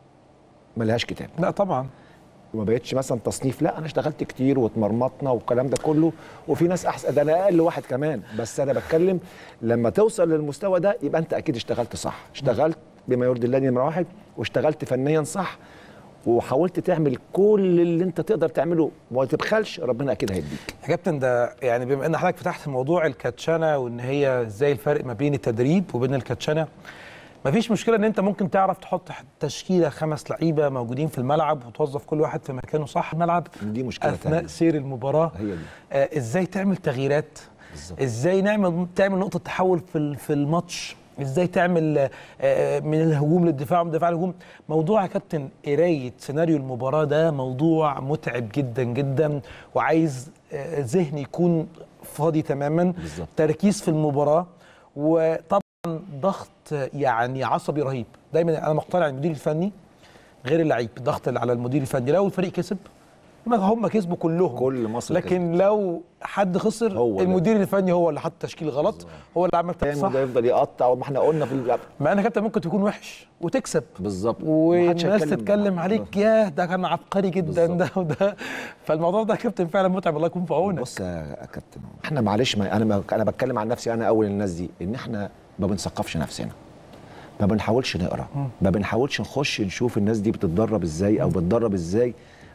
ملهاش كتاب. لا طبعا. وما بقتش مثلا تصنيف، لا انا اشتغلت كتير واتمرمطنا والكلام ده كله، وفي ناس احسن، ده انا اقل واحد كمان، بس انا بتكلم لما توصل للمستوى ده يبقى انت اكيد اشتغلت صح، اشتغلت بما يرضي الله نمره واحد، واشتغلت فنيا صح، وحاولت تعمل كل اللي انت تقدر تعمله وما تبخلش، ربنا اكيد هيديك. يا كابتن ده يعني بما ان حضرتك فتحت موضوع الكاتشنه وان هي ازاي الفرق ما بين التدريب وبين الكاتشنه، مفيش مشكله ان انت ممكن تعرف تحط تشكيله 5 لعيبه موجودين في الملعب وتوظف كل واحد في مكانه صح الملعب، دي مشكله اثناء تانية. سير المباراه هي دي. ازاي تعمل تغييرات بالظبط. ازاي تعمل نقطه تحول في الماتش، ازاي تعمل من الهجوم للدفاع ومن الدفاع للهجوم. موضوع يا كابتن قرايه سيناريو المباراه ده موضوع متعب جدا جدا، وعايز ذهن يكون فاضي تماما. بالظبط. تركيز في المباراه، وطبعا ضغط يعني عصبي رهيب. دايما انا مقتنع المدير الفني غير اللعيب، الضغط اللي على المدير الفني لو الفريق كسب هم كسبوا كلهم، كل مصر لكن كسبت. لو حد خسر المدير الفني هو اللي حط تشكيل غلط. بالزبط. هو اللي عمل صح، ده يفضل يقطع، وما احنا قلنا في ما انا كابتن ممكن تكون وحش وتكسب بالظبط، والناس تتكلم عليك ياه ده كان عبقري جدا ده وده. فالموضوع ده يا كابتن فعلا متعب، الله يكون في عونك. بص يا كابتن، احنا معلش انا بتكلم عن نفسي، انا اول الناس دي، ان احنا ما بنثقفش نفسنا، ما بنحاولش نقرا، ما بنحاولش نخش نشوف الناس دي بتتدرب ازاي او بتدرب ازاي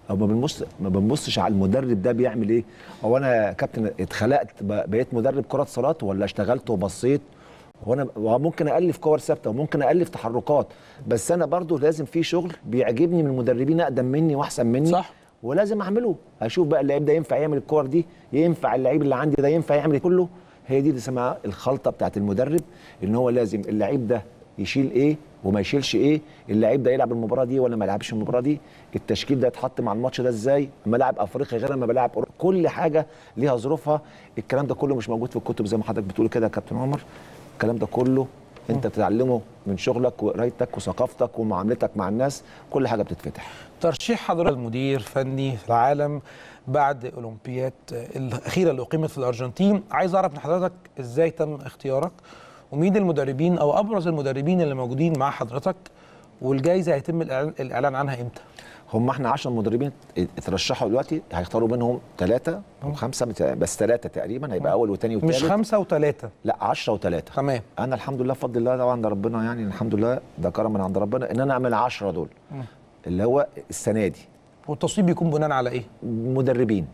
او ما بنبصش على المدرب ده بيعمل ايه. هو انا يا كابتن اتخلقت بقيت مدرب كره صالات ولا اشتغلت وبصيت؟ وانا ممكن الف كور ثابته وممكن الف تحركات، بس انا برضو لازم في شغل بيعجبني من المدربين اقدم مني واحسن مني، صح، ولازم اعمله. هشوف بقى اللعيب ده ينفع يعمل الكور دي، ينفع اللعيب اللي عندي ده ينفع يعمل كله. هي دي اللي اسمها الخلطه بتاعت المدرب، ان هو لازم اللعيب ده يشيل ايه وما يشيلش ايه، اللعيب ده يلعب المباراه دي ولا ما يلعبش المباراه دي، التشكيل ده يتحط مع الماتش ده ازاي، اما لاعب افريقيا غير اما بلاعب كل حاجه ليها ظروفها. الكلام ده كله مش موجود في الكتب زي ما حضرتك بتقول كده يا كابتن عمر. الكلام ده كله انت بتتعلمه من شغلك وقرايتك وثقافتك ومعاملتك مع الناس، كل حاجه بتتفتح. ترشيح حضرتك المدير فني في العالم بعد الاولمبياد الاخيره اللي اقيمت في الارجنتين، عايز اعرف من حضرتك ازاي تم اختيارك، ومين المدربين او ابرز المدربين اللي موجودين مع حضرتك، والجائزه هيتم الاعلان عنها امتى؟ هم احنا 10 مدربين اترشحوا دلوقتي، هيختاروا منهم 3 أو 5 بس 3 تقريبا، هيبقى اول وثاني وثالث. مش 5 و3؟ لا 10 و3. تمام. انا الحمد لله بفضل الله طبعا ده ربنا، يعني الحمد لله ده كرم من عند ربنا ان انا اعمل 10 دول اللي هو السنه دي. والتصويب بيكون بناء على ايه؟ مدربين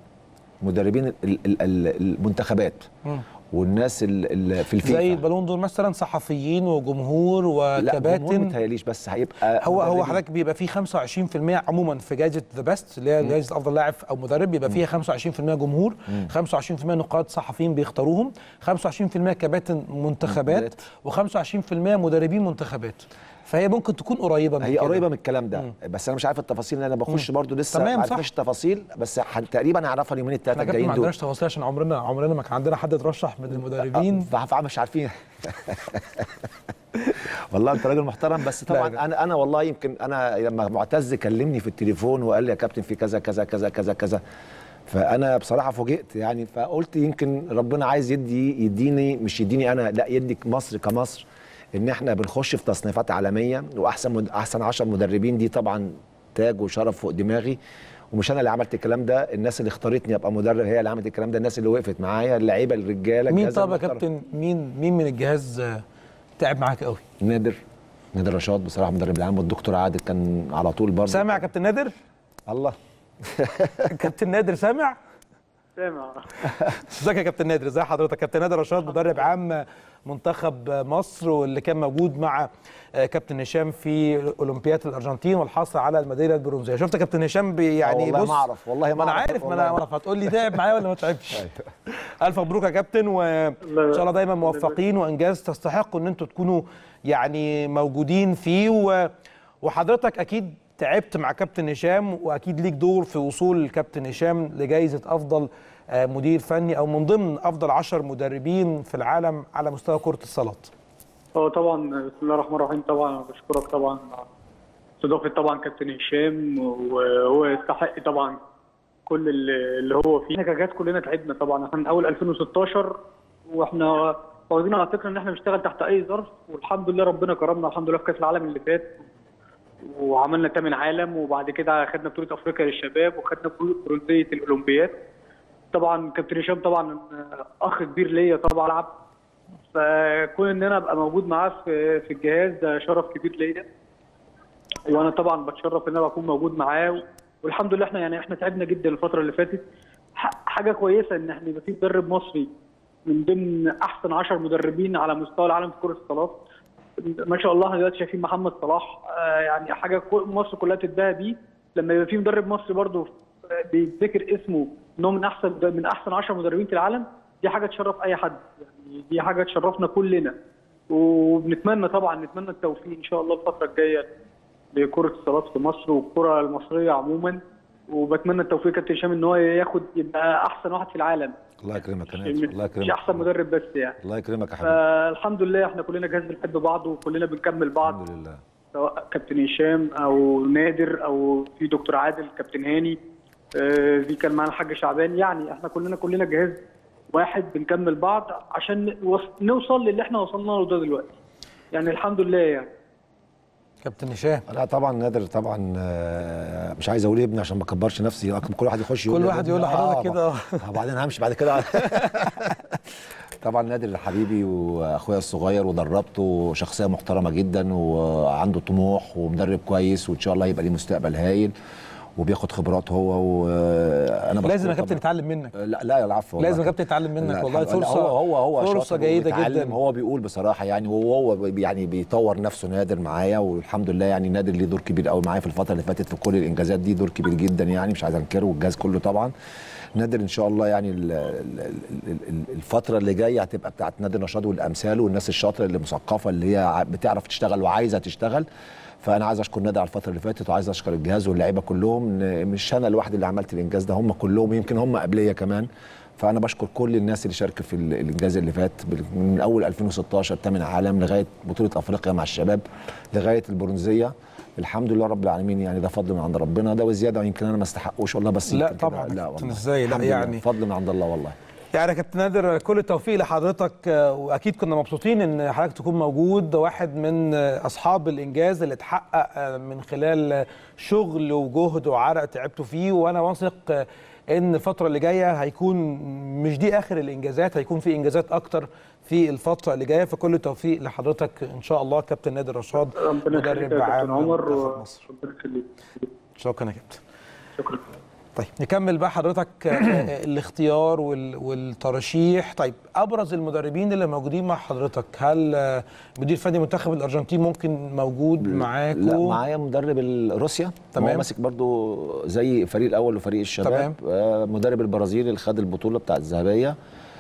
المنتخبات والناس اللي في الفيفا زي البالون دول مثلا، صحفيين وجمهور وكباتن. لا جمهور متهيأليش، بس هيبقى هو حضرتك بيبقى فيه 25% عموما في جائزه ذا بيست اللي هي جائزه افضل لاعب او مدرب، بيبقى فيها 25% جمهور، 25% نقاد صحفيين بيختاروهم، 25% كباتن منتخبات، و25% مدربين منتخبات. فهي ممكن تكون قريبه من هي قريبه من الكلام ده. بس انا مش عارف التفاصيل، لان انا بخش برضو لسه ما عرفناش التفاصيل، بس تقريبا اعرفها اليومين الثلاثه الجايين دول. ما عندناش تفاصيل عشان عمرنا ما كان عندنا حد اترشح من المدربين، مش عارفين. والله انت راجل محترم، بس طبعا انا والله يمكن انا لما معتز كلمني في التليفون وقال لي يا كابتن في كذا كذا كذا كذا كذا، فانا بصراحه فوجئت يعني، فقلت يمكن ربنا عايز يديني مش يديني انا، لا يديك مصر كمصر، ان احنا بنخش في تصنيفات عالميه واحسن 10 مدربين. دي طبعا تاج وشرف فوق دماغي، ومش انا اللي عملت الكلام ده، الناس اللي اختارتني ابقى مدرب هي اللي عملت الكلام ده، الناس اللي وقفت معايا، اللعيبه الرجاله. مين طب يا كابتن، مين من الجهاز تعب معاك قوي؟ نادر رشاد بصراحه مدرب العام، والدكتور عادل كان على طول برضه. سامع يا كابتن نادر؟ الله. كابتن نادر سامع؟ سامع. ازيك يا كابتن نادر؟ ازي حضرتك؟ كابتن نادر رشاد مدرب عام منتخب مصر، واللي كان موجود مع كابتن هشام في اولمبياد الارجنتين والحصل على الميداليه البرونزيه. شفت يا كابتن هشام يعني والله ما اعرف، والله ما انا عارف، ما انا اعرف هتقول لي تعب معايا ولا ما تعبش. الف مبروك يا كابتن، وان شاء الله دايما موفقين، وانجاز تستحقوا ان انتم تكونوا يعني موجودين فيه. وحضرتك اكيد تعبت مع كابتن هشام، واكيد ليك دور في وصول الكابتن هشام لجائزه افضل مدير فني او من ضمن افضل 10 مدربين في العالم على مستوى كره الصالات. طبعا بسم الله الرحمن الرحيم. طبعا بشكرك طبعا استضافه طبعا كابتن هشام، وهو يستحق طبعا كل اللي هو فيه. احنا كجهاز كلنا تعبنا طبعا، احنا من اول 2016 واحنا واخدين على فكره ان احنا بنشتغل تحت اي ظرف، والحمد لله ربنا كرمنا الحمد لله في كاس العالم اللي فات، وعملنا 8 عالم، وبعد كده خدنا بطوله افريقيا للشباب، وخدنا برونزيه الاولمبياد. طبعا كابتن هشام طبعا اخ كبير ليا طبعا، فكون ان انا ابقى موجود معاه في الجهاز ده شرف كبير ليا، وانا طبعا بتشرف ان انا اكون موجود معاه. والحمد لله احنا تعبنا جدا الفتره اللي فاتت. حاجه كويسه ان احنا يبقى في مدرب مصري من ضمن احسن 10 مدربين على مستوى العالم في كره الصالات. ما شاء الله دلوقتي شايفين محمد صلاح، يعني حاجه مصر كلها تتباهى بيه لما يبقى في مدرب مصري برضه بيتذكر اسمه انه من احسن 10 مدربين في العالم. دي حاجه تشرف اي حد، يعني دي حاجه تشرفنا كلنا، وبنتمنى طبعا التوفيق ان شاء الله الفتره الجايه لكره الصالات في مصر والكره المصريه عموما. وبتمنى التوفيق كابتن هشام ان هو يبقى احسن واحد في العالم. الله يكرمك يا نادر، الله يكرمك، مش احسن مدرب بس يعني. الله يكرمك يا حبيبي. الحمد لله احنا كلنا جهاز بنحب بعض، وكلنا بنكمل بعض الحمد لله، سواء كابتن هشام او نادر او في دكتور عادل، كابتن هاني، في كان معانا الحاج شعبان. يعني احنا كلنا جهاز واحد بنكمل بعض عشان نوصل للي احنا وصلنا له ده دلوقتي، يعني الحمد لله. يعني كابتن هشام، لا طبعا نادر طبعا مش عايز اقول ابني عشان ما اكبرش نفسي، كل واحد يخش يقول كل واحد يقول لحضرتك كده وبعدين همشي بعد كده. طبعا نادر حبيبي واخويا الصغير، ودربته، شخصيه محترمه جدا وعنده طموح ومدرب كويس، وان شاء الله يبقى ليه مستقبل هايل. وبياخد خبرات هو، وانا لازم يا كابتن يتعلم منك. لا العفو، لازم يا كابتن يتعلم منك والله. فرصه شاطر جيده جدا. هو بيقول بصراحه يعني، وهو يعني بيطور نفسه نادر معايا، والحمد لله يعني نادر ليه دور كبير قوي معايا في الفتره اللي فاتت في كل الانجازات دي، دور كبير جدا يعني مش عايز انكره، والجهاز كله طبعا. نادر ان شاء الله يعني الفتره اللي جايه هتبقى بتاعت نادر نشاط والامثال والناس الشاطره اللي مثقفه اللي هي بتعرف تشتغل وعايزه تشتغل. فانا عايز اشكر نادر على الفتره اللي فاتت، وعايز اشكر الجهاز واللعيبه كلهم، مش انا لوحدي اللي عملت الانجاز ده، هم كلهم، يمكن هم قبليه كمان. فانا بشكر كل الناس اللي شاركت في الانجاز اللي فات من اول 2016 8 عالم لغايه بطوله افريقيا مع الشباب لغايه البرونزيه. الحمد لله رب العالمين يعني، ده فضل من عند ربنا، ده وزياده يمكن انا ما استحقوش والله، بس لا طبعا لا والله ازاي، لا يعني فضل من عند الله والله. يعني يا كابتن نادر كل التوفيق لحضرتك، واكيد كنا مبسوطين ان حضرتك تكون موجود، واحد من اصحاب الانجاز اللي اتحقق من خلال شغل وجهد وعرق تعبتوا فيه، وانا واثق ان الفتره اللي جايه هيكون مش دي اخر الانجازات، هيكون في انجازات اكتر في الفتره اللي جايه. فكل التوفيق لحضرتك ان شاء الله كابتن نادر رشاد، مدرب عام منتخب مصر. شكرا يا كابتن. شكرا. طيب نكمل بقى حضرتك الاختيار والترشيح. طيب ابرز المدربين اللي موجودين مع حضرتك، هل مدير فني منتخب الارجنتين ممكن موجود معاكم؟ لا معايا مدرب روسيا، تمام، ماسك برضو زي فريق الاول وفريق الشباب. تمام. مدرب البرازيل اللي خد البطوله بتاعت الذهبيه.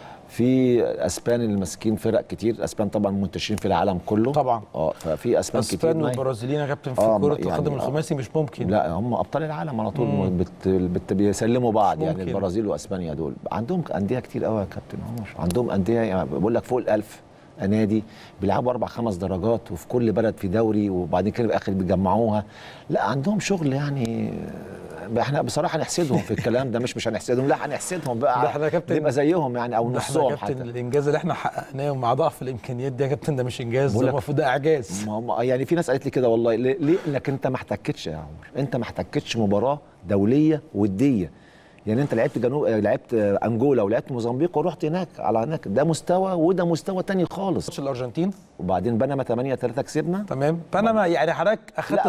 في اسبان اللي ماسكين فرق كتير، اسبان طبعا منتشرين في العالم كله طبعا. ففي اسبان كتير. اسبان والبرازيليين يا كابتن في كره يعني القدم الخماسي مش ممكن. لا هم ابطال العالم على طول، بيسلموا بعض يعني، البرازيل واسبانيا دول عندهم انديه كتير قوي يا كابتن عمر، عندهم انديه يعني بقول لك فوق ال1000 نادي بيلعبوا 4-5 درجات، وفي كل بلد في دوري، وبعد كده بالاخر بيجمعوها. لا عندهم شغل يعني، احنا بصراحه نحسدهم في الكلام ده، مش هنحسدهم، لا هنحسدهم بقى، ده احنا يا كابتن نبقى زيهم يعني او نصهم حتى. كابتن الانجاز اللي احنا حققناه مع ضعف الامكانيات دي يا كابتن ده مش انجاز، ده المفروض ده اعجاز. يعني في ناس قالت لي كده والله، ليه؟ انك انت ما احتكتش يا عمر، انت ما احتكتش مباراه دوليه وديه. يعني انت لعبت انجولا ولعبت موزمبيق ورحت هناك على هناك، ده مستوى وده مستوى تاني خالص. ماتش الارجنتين وبعدين بنما 8-3 كسبنا. تمام. بنما يعني حضرتك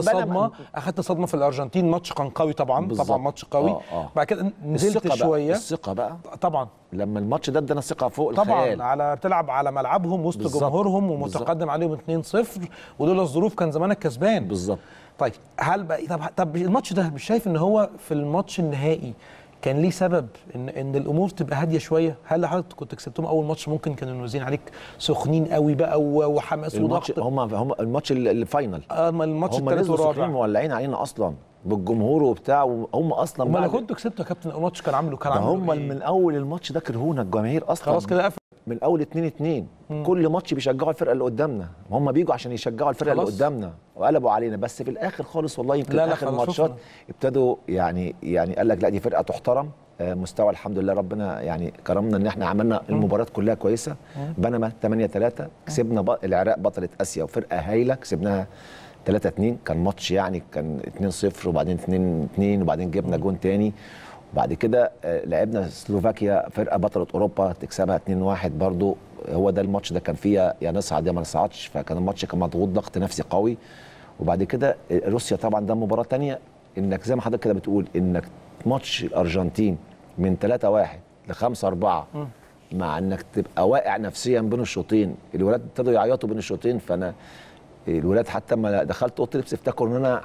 اخدت صدمه في الارجنتين، ماتش كان قوي طبعا. بالزبط. طبعا ماتش قوي. بعد كده نزلت شويه. الثقه بقى طبعا لما الماتش ده ادانا ثقه فوق طبعا الخيال. بتلعب على ملعبهم وسط جمهورهم ومتقدم عليهم 2-0، ودول الظروف كان زمانك كسبان. بالظبط. طيب هل بقى طب الماتش ده مش شايف ان هو في الماتش النهائي كان ليه سبب ان الامور تبقى هاديه شويه؟ هل حضرتك كنت كسبتهم اول ماتش ممكن كانوا نازلين عليك سخنين قوي بقى وحماس وضغط؟ هم الماتش الفاينل، الماتش الثالث والرابع هم مولعين علينا اصلا بالجمهور وبتاع، وهم اصلا ما انا كنت كسبت يا كابتن. الماتش كان عامله هم إيه؟ من اول الماتش ده كرهونا الجماهير اصلا، خلاص كده قفل من اول 2-2. كل ماتش بيشجعوا الفرقه اللي قدامنا، هم بيجوا عشان يشجعوا الفرقه اللي قدامنا، وقلبوا علينا. بس في الاخر خالص والله يمكن اخر ماتشات ابتدوا يعني قال لك لا دي فرقه تحترم، مستوى الحمد لله ربنا يعني كرمنا ان احنا عملنا المباراه كلها كويسه. بنما 8-3 كسبنا العراق بطله اسيا وفرقه هايله، كسبناها 3-2. كان ماتش يعني كان 2-0 وبعدين 2-2 وبعدين جبنا جون تاني، وبعد كده لعبنا سلوفاكيا فرقه بطله اوروبا تكسبها 2-1 برضو. هو ده الماتش ده كان فيها يا نصعد يا ما نصعدش، فكان الماتش كان مضغوط ضغط نفسي قوي. وبعد كده روسيا طبعا ده مباراه ثانيه، انك زي ما حضرتك كده بتقول انك ماتش الارجنتين من 3-1 ل5-4 مع انك تبقى واقع نفسيا بين الشوطين. الولاد ابتدوا يعيطوا بين الشوطين، فانا الولاد حتى ما دخلت اوضه اللبس افتكروا ان انا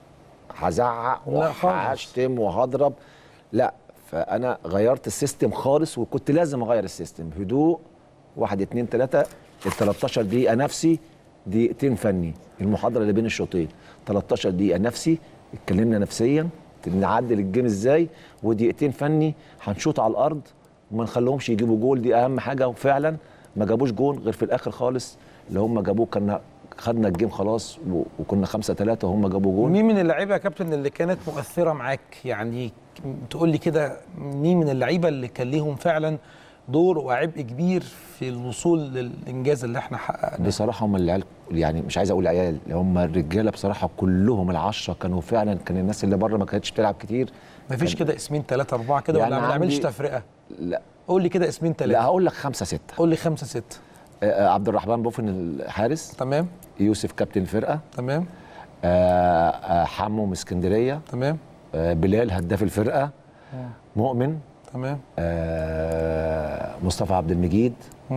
هزعق وهشتم وهضرب، لا. فانا غيرت السيستم خالص، وكنت لازم اغير السيستم. هدوء 1 2 3 ال 13 دقيقه نفسي، دقيقتين فني. المحاضره اللي بين الشوطين 13 دقيقه نفسي، اتكلمنا نفسيا نعدل الجيم ازاي، ودقيقتين فني هنشوط على الارض وما نخليهمش يجيبوا جول، دي اهم حاجه. وفعلا ما جابوش جول غير في الاخر خالص، اللي هم جابوه كنا خدنا الجيم خلاص وكنا 5-3 وهم جابوا جول. مين من اللعيبه يا كابتن اللي كانت مؤثره معاك؟ يعني تقول لي كده مين من اللعيبه اللي كان ليهم فعلا دور وعبء كبير في الوصول للانجاز اللي احنا حققناه؟ بصراحه هم العيال، يعني مش عايز اقول عيال، هم الرجاله بصراحه كلهم ال10 كانوا فعلا، كان الناس اللي بره ما كانتش بتلعب كتير. مفيش كده اسمين 3 4 كده يعني ولا ما نعملش تفرقه؟ لا قول لي كده اسمين 3. لا هقول لك 5 6. قول لي 5 6. عبد الرحمن بوفن الحارس، تمام. يوسف كابتن الفرقه، تمام. حمو من اسكندريه، تمام. بلال هداف الفرقه، مؤمن، تمام، مصطفى عبد المجيد،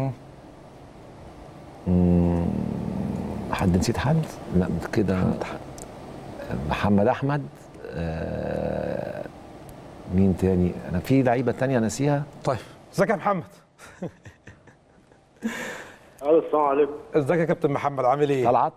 حد نسيت حد؟ لا كده، محمد احمد، مين تاني؟ انا في لعيبه تانية ناسيها. طيب ازيك يا محمد؟ السلام عليكم. ازيك يا كابتن محمد، عامل ايه؟ طلعت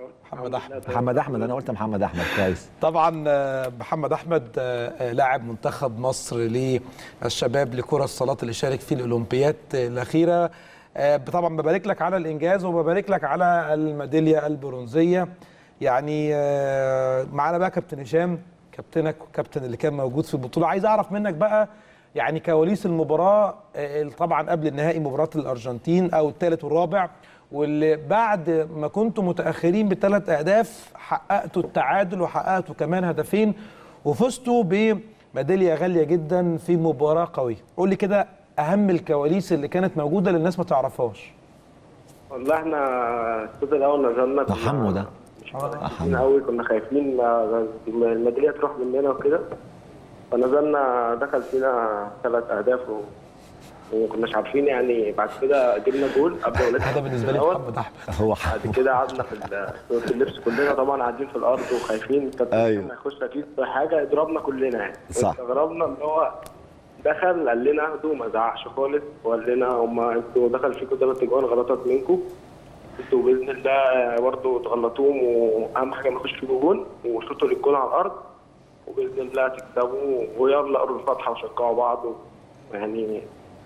محمد احمد انا قلت محمد احمد كويس. طبعا محمد احمد لاعب منتخب مصر للشباب لكرة الصالات اللي شارك في الاولمبياد الاخيره. طبعا ببارك لك على الانجاز وببارك لك على الميداليه البرونزيه. يعني معانا بقى كابتن هشام، كابتنك والكابتن اللي كان موجود في البطوله. عايز اعرف منك بقى يعني كواليس المباراه، طبعا قبل النهائي مباراه الارجنتين او الثالث والرابع، واللي بعد ما كنتوا متاخرين ب3 اهداف حققتوا التعادل وحققتوا كمان هدفين وفزتوا بميداليه غاليه جدا في مباراه قويه. قول لي كده اهم الكواليس اللي كانت موجوده للناس ما تعرفهاش. والله احنا الشوط الاول نزلنا حمو ده مش خايفين قوي، كنا خايفين الميداليه تروح مننا وكده، فنزلنا دخل فينا 3 اهداف وما كناش عارفين يعني. بعد كده جبنا جول قبل ولاد هذا بالنسبه لي محمد احمد. هو بعد كده قعدنا في اللبس كلنا طبعا قاعدين في الارض وخايفين ايوه هيخش اكيد حاجه يضربنا كلنا يعني. صح. استغربنا ان هو دخل قال لنا اهدوا، ما زعقش خالص وقال لنا هم انتوا دخل فيكم 3 اجوان غلطات منكم، انتوا باذن الله برضه تغلطوهم، واهم حاجه ما يخش فيكم جول وشوطوا للجول على الارض وباذن الله تكسبوا، ويلا قروا الفاتحه وشجعوا بعض يعني.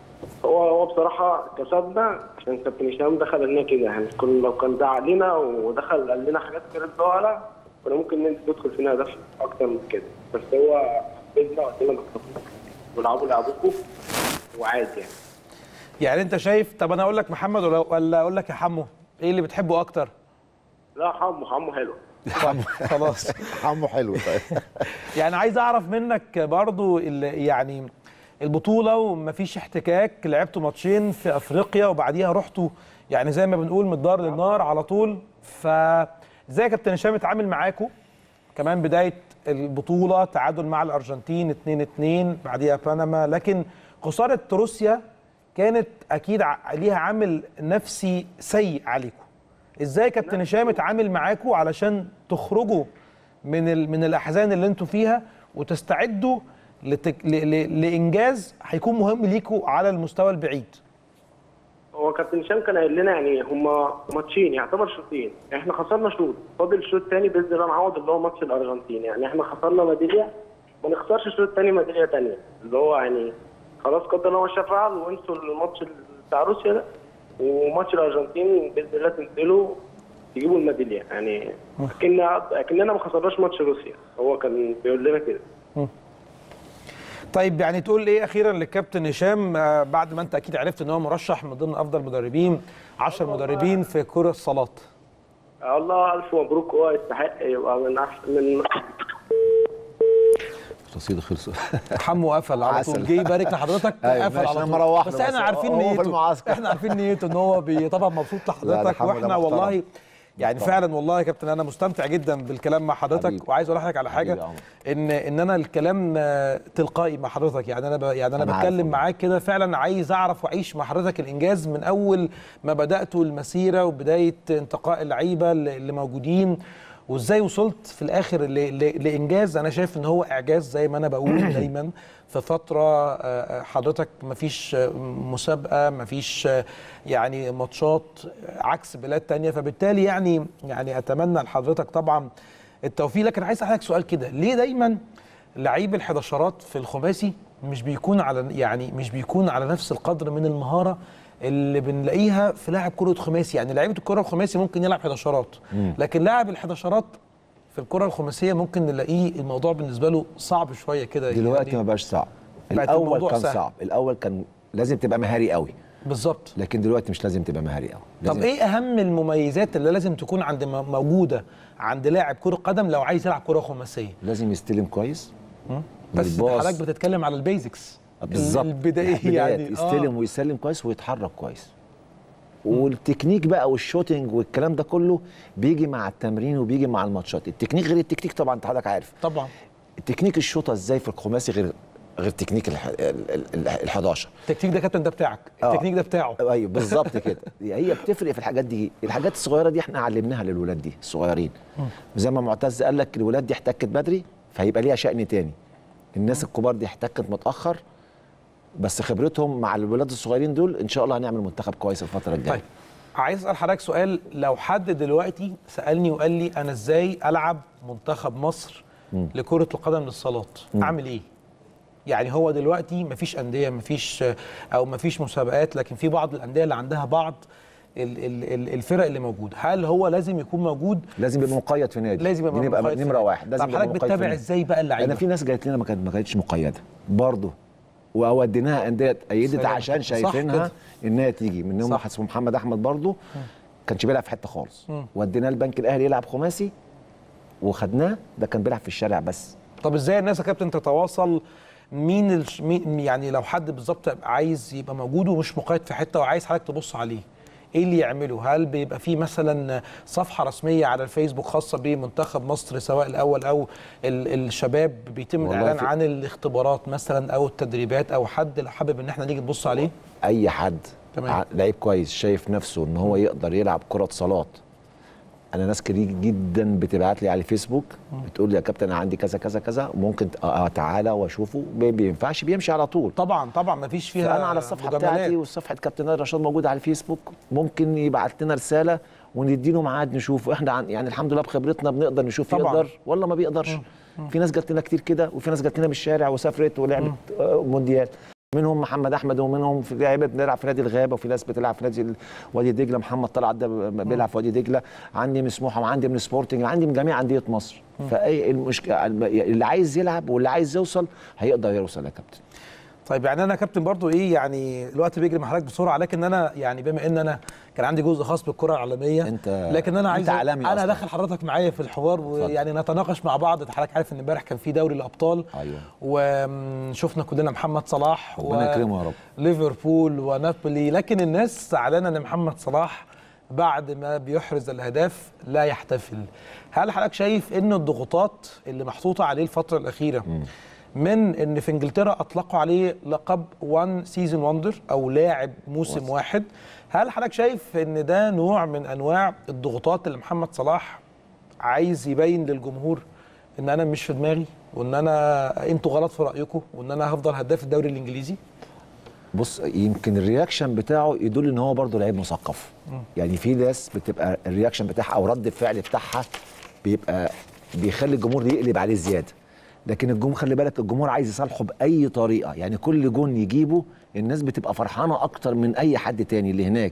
هو بصراحه كسبنا عشان كابتن هشام دخل لنا كده يعني. لو كان زعق لنا ودخل قال لنا حاجات كده زعلة كنا ممكن ندخل فينا هدف اكتر من كده، بس هو حفزنا وقال لنا ما تخافوش والعبوا لعبكم وعادي يعني. يعني انت شايف، طب انا اقول لك محمد ولا اقول لك يا حمو ايه اللي بتحبه اكتر؟ لا حمو حلو. خلاص حمو حلو. طيب يعني عايز اعرف منك برضو يعني البطوله ومفيش احتكاك، لعبتوا ماتشين في افريقيا وبعديها رحتوا يعني زي ما بنقول من الدار للنار على طول، فازاي يا كابتن هشام اتعامل معاكم؟ كمان بدايه البطوله تعادل مع الارجنتين 2-2، بعديها بنما، لكن خساره روسيا كانت اكيد ليها عامل نفسي سيء عليكم. ازاي كابتن هشام اتعامل معاكم علشان تخرجوا من الاحزان اللي انتوا فيها وتستعدوا لانجاز هيكون مهم ليكم على المستوى البعيد؟ هو كابتن هشام كان قايل لنا يعني هما ماتشين يعتبر شوطين، احنا خسرنا شوط، فاضل الشوط الثاني باذن الله نعوض اللي هو ماتش الارجنتين. يعني احنا خسرنا ميداليه، ما نخسرش الشوط الثاني ميداليه ثانيه، اللي هو يعني خلاص قدر الله ما شاء فعل وانسوا الماتش بتاع روسيا ده، وماتش الارجنتين باذن الله تنزلوا تجيبوا الميداليه يعني. اكننا ما خسرناش ماتش روسيا، هو كان بيقول لنا كده. طيب يعني تقول ايه اخيرا للكابتن هشام بعد ما انت اكيد عرفت ان هو مرشح من ضمن افضل مدربين 10 مدربين في كرة الصالات؟ الله الف مبروك، هو يستحق يبقى من احسن من رصيده خلص. حمو قفل على طول، جه يبارك لحضرتك قفل على طول. بس احنا عارفين نيته، احنا عارفين نيته ان هو طبعا مبسوط لحضرتك، واحنا والله يعني فعلا والله يا كابتن انا مستمتع جدا بالكلام مع حضرتك. وعايز اقول لحضرتك على حاجه، ان انا الكلام تلقائي مع حضرتك، يعني انا بتكلم معاك كده فعلا عايز اعرف واعيش مع حضرتك الانجاز من اول ما بداتوا المسيره وبدايه انتقاء اللعيبه اللي موجودين، وازاي وصلت في الاخر لانجاز انا شايف ان هو اعجاز زي ما انا بقول دايما. في فتره حضرتك مفيش مسابقه، مفيش يعني ماتشات عكس بلاد تانية، فبالتالي يعني اتمنى لحضرتك طبعا التوفيق. لكن عايز اسالك سؤال كده، ليه دايما لعيب الحداشرات في الخماسي مش بيكون على نفس القدر من المهاره اللي بنلاقيها في لاعب كرة خماسي؟ يعني لعيبه الكرة الخماسي ممكن يلعب حداشرات، لكن لاعب الحداشرات في الكرة الخماسيه ممكن نلاقيه الموضوع بالنسبه له صعب شويه كده. دلوقتي يعني ما بقاش صعب، الاول كان صعب، الاول كان لازم تبقى مهاري قوي بالظبط، لكن دلوقتي مش لازم تبقى مهاري قوي. طب ايه اهم المميزات اللي لازم تكون موجوده عند لاعب كرة قدم لو عايز يلعب كرة خماسيه؟ لازم يستلم كويس، بس حضرتك بتتكلم على البيزكس بالظبط البدائيه، يعني يستلم ويسلم كويس ويتحرك كويس، والتكنيك بقى والشوتنج والكلام ده كله بيجي مع التمرين وبيجي مع الماتشات. التكنيك غير التكتيك طبعا، انت حضرتك عارف طبعا. تكنيك الشوطه ازاي في الخماسي غير تكنيك ال11. التكنيك ده كابتن ده بتاعك، التكنيك ده بتاعه. ايوه بالظبط كده. هي بتفرق في الحاجات دي، الحاجات الصغيره دي احنا علمناها للولاد دي الصغيرين. زي ما معتز قال لك الولاد دي احتكت بدري فهيبقى ليها شأن تاني. الناس الكبار دي احتكت متاخر، بس خبرتهم مع الولاد الصغيرين دول ان شاء الله هنعمل منتخب كويس الفتره الجايه. طيب عايز اسال حضرتك سؤال، لو حد دلوقتي سالني وقال لي انا ازاي العب منتخب مصر لكره القدم للصالات، اعمل ايه؟ يعني هو دلوقتي مفيش انديه، مفيش مسابقات، لكن في بعض الانديه اللي عندها بعض الفرق اللي موجوده، هل هو لازم يكون موجود؟ لازم يبقى مقيد في نادي، لازم يبقى مقيد نمره واحد. لازم طب حضرتك بتتابع ازاي بقى اللعيبه؟ انا في ناس جايت لنا ما كانتش مقيده برضه، ووديناها انديه ايدت عشان شايفينها انها تيجي منهم. واحد اسمه محمد احمد برضه كانش بيلعب في حته خالص، وديناه البنك الاهلي يلعب خماسي وخدناه، ده كان بيلعب في الشارع بس. طب ازاي الناس يا كابتن تتواصل؟ مين يعني لو حد بالظبط عايز يبقى موجود ومش مقيد في حته وعايز حضرتك تبص عليه، ايه اللي يعمله؟ هل بيبقى فيه مثلا صفحه رسميه على الفيسبوك خاصه بمنتخب مصر سواء الاول او الشباب بيتم الاعلان عن الاختبارات مثلا او التدريبات، او حد لو حابب ان احنا نيجي نبص عليه؟ اي حد لعيب كويس شايف نفسه ان هو يقدر يلعب كره صالات. انا ناس كتير جدا بتبعت لي على الفيسبوك بتقول لي يا كابتن انا عندي كذا كذا كذا، ممكن تعالى واشوفه. ما بينفعش بيمشي على طول. طبعا ما فيش فيها. انا على الصفحه بتاعتي وصفحه كابتن رشاد موجوده على الفيسبوك، ممكن يبعت لنا رساله ونديله ميعاد نشوفه. احنا يعني الحمد لله بخبرتنا بنقدر نشوف يقدر ولا ما بيقدرش. في ناس جات لنا كتير كده، وفي ناس جات لنا بالشارع وسافرت ولعبت مونديال، منهم محمد احمد، ومنهم في لعيبه بنلعب في نادي الغابه، وفي ناس بتلعب في نادي وادي دجله. محمد طلعت ده بيلعب في وادي دجله، عندي من سموحه وعندي من سبورتنج، عندي من جميع انديه مصر. فاي المشكله اللي عايز يلعب واللي عايز يوصل هيقدر يوصل يا كابتن. طيب يعني انا كابتن برضو ايه، يعني الوقت بيجري مع حضرتك بسرعه، لكن انا يعني بما ان انا كان عندي جزء خاص بالكره العالميه، لكن انا عايز انا داخل حضرتك معايا في الحوار ويعني نتناقش مع بعض. حضرتك عارف ان امبارح كان في دوري الابطال. ايوه. وشفنا كلنا محمد صلاح ربنا يكرمه يا رب، ليفربول ونابولي، لكن الناس زعلانه ان محمد صلاح بعد ما بيحرز الاهداف لا يحتفل. هل حضرتك شايف ان الضغوطات اللي محطوطه عليه الفتره الاخيره من ان في انجلترا اطلقوا عليه لقب وان سيزون وندر او لاعب موسم واحد، هل حضرتك شايف ان ده نوع من انواع الضغوطات اللي محمد صلاح عايز يبين للجمهور ان انا مش في دماغي، وان انا انتوا غلط في رايكم، وان انا هفضل هداف الدوري الانجليزي؟ بص، يمكن الرياكشن بتاعه يدل ان هو برضه لعيب مثقف. يعني في ناس بتبقى الرياكشن بتاعها او رد الفعل بتاعها بيبقى بيخلي الجمهور يقلب عليه زياده، لكن الجمهور خلي بالك الجمهور عايز يصالحه باي طريقه. يعني كل جون يجيبه الناس بتبقى فرحانه اكتر من اي حد تاني اللي هناك،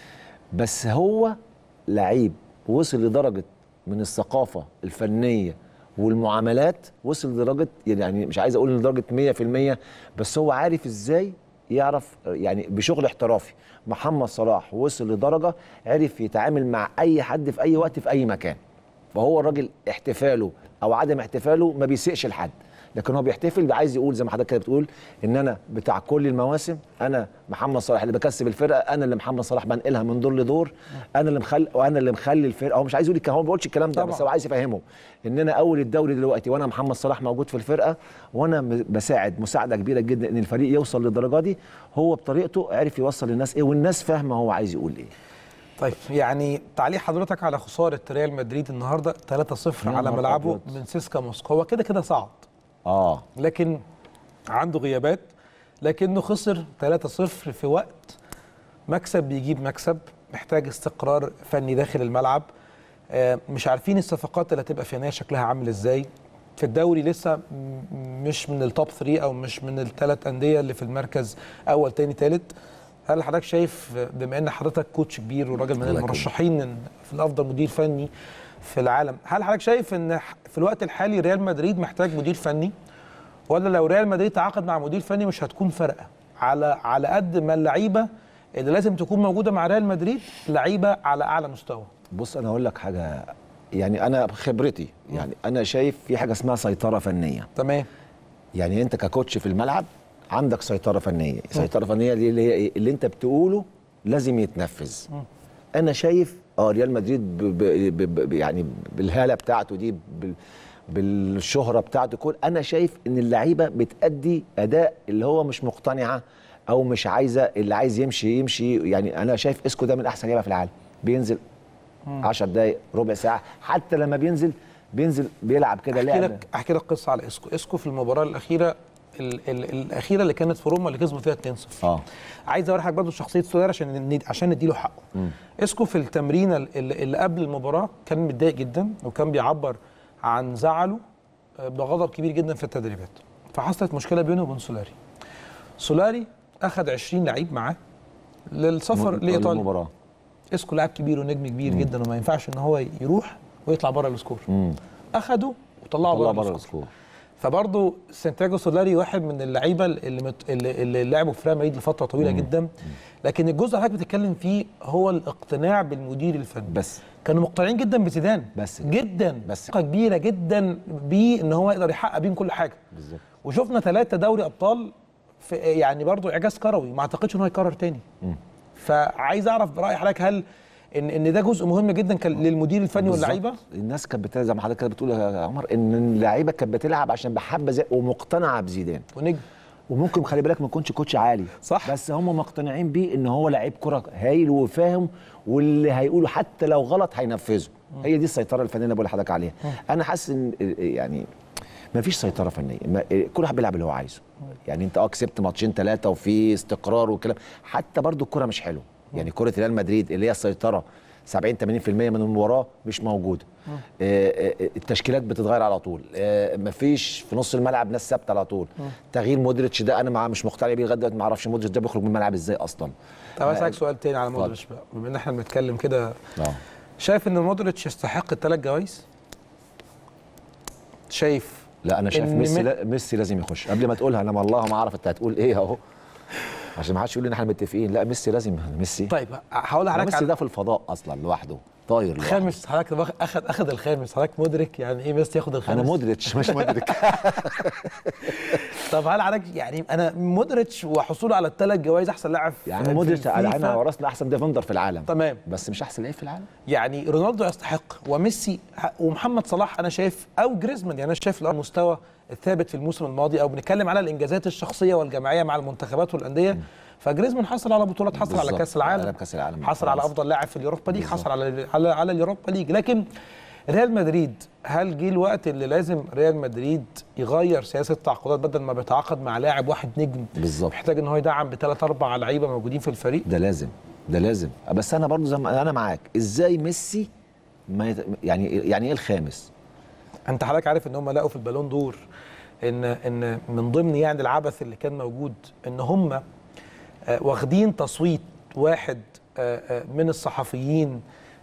بس هو لعيب وصل لدرجه من الثقافه الفنيه والمعاملات، وصل لدرجه يعني مش عايز اقول لدرجه 100%، بس هو عارف ازاي يعرف يعني بشغل احترافي. محمد صلاح وصل لدرجه عرف يتعامل مع اي حد في اي وقت في اي مكان، فهو الراجل احتفاله او عدم احتفاله ما بيسيئش لحد، لكن هو بيحتفل عايز يقول زي ما حضرتك كده بتقول ان انا بتاع كل المواسم، انا محمد صلاح اللي بكسب الفرقه، انا اللي محمد صلاح بنقلها من دور لدور، انا اللي مخلي الفرقه. هو مش عايز يقول هو ما بيقولش الكلام ده طبعا. بس هو عايز يفهمه ان انا اول الدوري دلوقتي وانا محمد صلاح موجود في الفرقه، وانا بساعد مساعده كبيره جدا ان الفريق يوصل للدرجه دي. هو بطريقته عرف يوصل للناس ايه، والناس فاهمه هو عايز يقول ايه. طيب يعني تعليق حضرتك على خساره ريال مدريد النهارده 3-0 على ملعبه من سيسكا موسكو. هو كده صعد لكن عنده غيابات، لكنه خسر 3-0 في وقت مكسب بيجيب مكسب، محتاج استقرار فني داخل الملعب. مش عارفين الصفقات اللي هتبقى في يناير شكلها عامل ازاي. في الدوري لسه مش من التوب 3 او مش من الثلاث انديه اللي في المركز اول تاني ثالث. هل حضرتك شايف بما ان حضرتك كوتش كبير وراجل من المرشحين في الافضل مدير فني في العالم، هل حضرتك شايف ان في الوقت الحالي ريال مدريد محتاج مدير فني، ولا لو ريال مدريد تعاقد مع مدير فني مش هتكون فارقه على قد ما اللعيبه اللي لازم تكون موجوده مع ريال مدريد لعيبه على اعلى مستوى؟ بص انا اقول لك حاجه، يعني انا بخبرتي يعني انا شايف في حاجه اسمها سيطره فنيه. تمام. يعني انت ككوتش في الملعب عندك سيطره فنيه. سيطره فنيه دي اللي هي ايه؟ اللي انت بتقوله لازم يتنفذ. انا شايف ريال مدريد يعني بالهاله بتاعته دي بالشهره بتاعته، كل انا شايف ان اللعيبه بتأدي اداء اللي هو مش مقتنعه او مش عايزه، اللي عايز يمشي يمشي. يعني انا شايف اسكو ده من احسن لعيبه في العالم، بينزل 10 دقائق ربع ساعه، حتى لما بينزل بيلعب كده. احكي لك قصه على اسكو في المباراه الاخيره الاخيره اللي كانت في روما اللي كسبوا فيها 2-0. عايز اوري حضرتك برضه شخصيه سولير عشان نديله حقه. اسكو في التمرينه اللي قبل المباراه كان متضايق جدا، وكان بيعبر عن زعله بغضب كبير جدا في التدريبات. فحصلت مشكله بينه وبين سولاري اخذ 20 لعيب معاه للسفر لايطاليا. اسكو لاعب كبير ونجم كبير جدا، وما ينفعش ان هو يروح ويطلع بره السكور. اخده وطلعه بره السكور. فبرضه سانتياغو سولاري واحد من اللعيبه اللي لعبوا في ريال مدريد لفتره طويله جدا. لكن الجزء اللي حضرتك بتتكلم فيه هو الاقتناع بالمدير الفني. بس كانوا مقتنعين جدا بزيدان، بس جدا، ثقه كبيره جدا بيه ان هو يقدر يحقق بيهم كل حاجه. بالظبط. وشفنا 3 دوري ابطال في يعني برضه اعجاز كروي، ما اعتقدش ان هو يكرر تاني. فعايز اعرف براي حضرتك، هل ان ده جزء مهم جدا كان للمدير الفني واللعيبه؟ الناس كانت زي ما حضرتك كده بتقول يا عمر، ان اللعيبه كانت بتلعب عشان بحبه ومقتنعه بزيدان ونجم، وممكن خلي بالك ما يكونش كوتش عالي، صح، بس هم مقتنعين بيه ان هو لعيب كره هايل وفاهم، واللي هيقوله حتى لو غلط هينفذه. هي دي السيطره الفنيه اللي بقول لحضرتك عليها. انا حاسس ان يعني ما فيش سيطره فنيه، كل واحد بيلعب اللي هو عايزه. يعني انت كسبت ماتشين 3 وفي استقرار والكلام، حتى برضو الكره مش حلوه. يعني كره ريال مدريد اللي هي السيطره 70-80% من المباراه مش موجوده. التشكيلات بتتغير على طول، مفيش في نص الملعب ناس ثابته على طول. تغيير مودريتش ده انا مش مقتنع بيه لغايه دلوقتي، ما اعرفش مودريتش ده بيخرج من الملعب ازاي اصلا. طب اسالك سؤال تاني على مودريتش بقى، بما ان احنا بنتكلم كده. شايف ان مودريتش يستحق ال3 جوائز؟ شايف؟ لا انا شايف ميسي لازم يخش. قبل ما تقولها انا والله ما اعرف انت هتقول ايه اهو، عشان ما حدش يقول ان احنا متفقين. لا ميسي لازم. ميسي طيب هقول لحضرتك، ميسي ده في الفضاء اصلا لوحده، طاير لوحده. خامس حضرتك اخذ الخامس، حضرتك مدرك يعني ايه ميسي ياخد الخامس؟ انا مودريتش مش مدرك. طب هل حضرتك يعني انا مودريتش وحصوله على ال3 جوائز احسن لاعب يعني مودريتش على عيننا على راسنا احسن ديفندر في العالم، تمام، بس مش احسن لعيب في العالم. يعني رونالدو يستحق وميسي ومحمد صلاح انا شايف، او جريزمان. يعني انا شايف المستوى الثابت في الموسم الماضي، او بنتكلم على الانجازات الشخصيه والجماعيه مع المنتخبات والانديه. فجريزمان حصل على بطولات، حصل على كاس العالم، حصل على افضل لاعب في اليوروبا ليج، حصل على اليوروبا ليج. لكن ريال مدريد، هل جه الوقت اللي لازم ريال مدريد يغير سياسه التعاقدات، بدل ما بيتعاقد مع لاعب واحد نجم بالظبط محتاج ان هو يدعم ب3-4 لعيبه موجودين في الفريق؟ ده لازم. بس انا برضو زي ما انا معاك، ازاي ميسي ما يعني ايه الخامس؟ انت حضرتك عارف ان هم لقوا في البالون دور ان من ضمن يعني العبث اللي كان موجود ان هم واخدين تصويت واحد من الصحفيين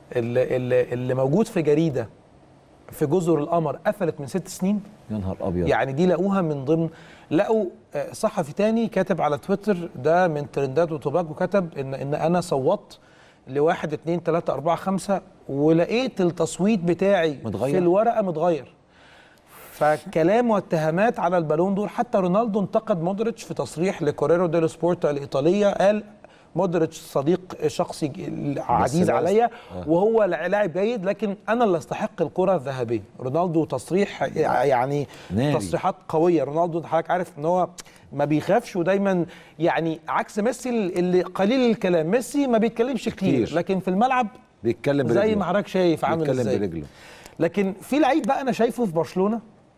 اللي موجود في جريده في جزر القمر قفلت من 6 سنين. يا نهار ابيض. يعني دي لقوها من ضمن، لقوا صحفي تاني كاتب على تويتر ده من ترندات وتوباجو، كتب ان انا صوتت ل1 2 3 4 5 ولقيت التصويت بتاعي متغير في الورقه متغير. فكلام واتهامات على البالون دور. حتى رونالدو انتقد مودريتش في تصريح لكوريرو ديلو سبورت الإيطالية، قال مودريتش صديق شخصي عزيز عليا وهو لاعب جيد، لكن انا اللي استحق الكره الذهبيه. رونالدو تصريح يعني ناري. تصريحات قويه. رونالدو حضرتك عارف ان هو ما بيخافش، ودايما يعني عكس ميسي اللي قليل الكلام. ميسي ما بيتكلمش كتير لكن في الملعب بيتكلم برجله، زي ما حضرتك شايف عامل ازاي برجله. لكن في لعيب بقى انا شايفه في برشلونه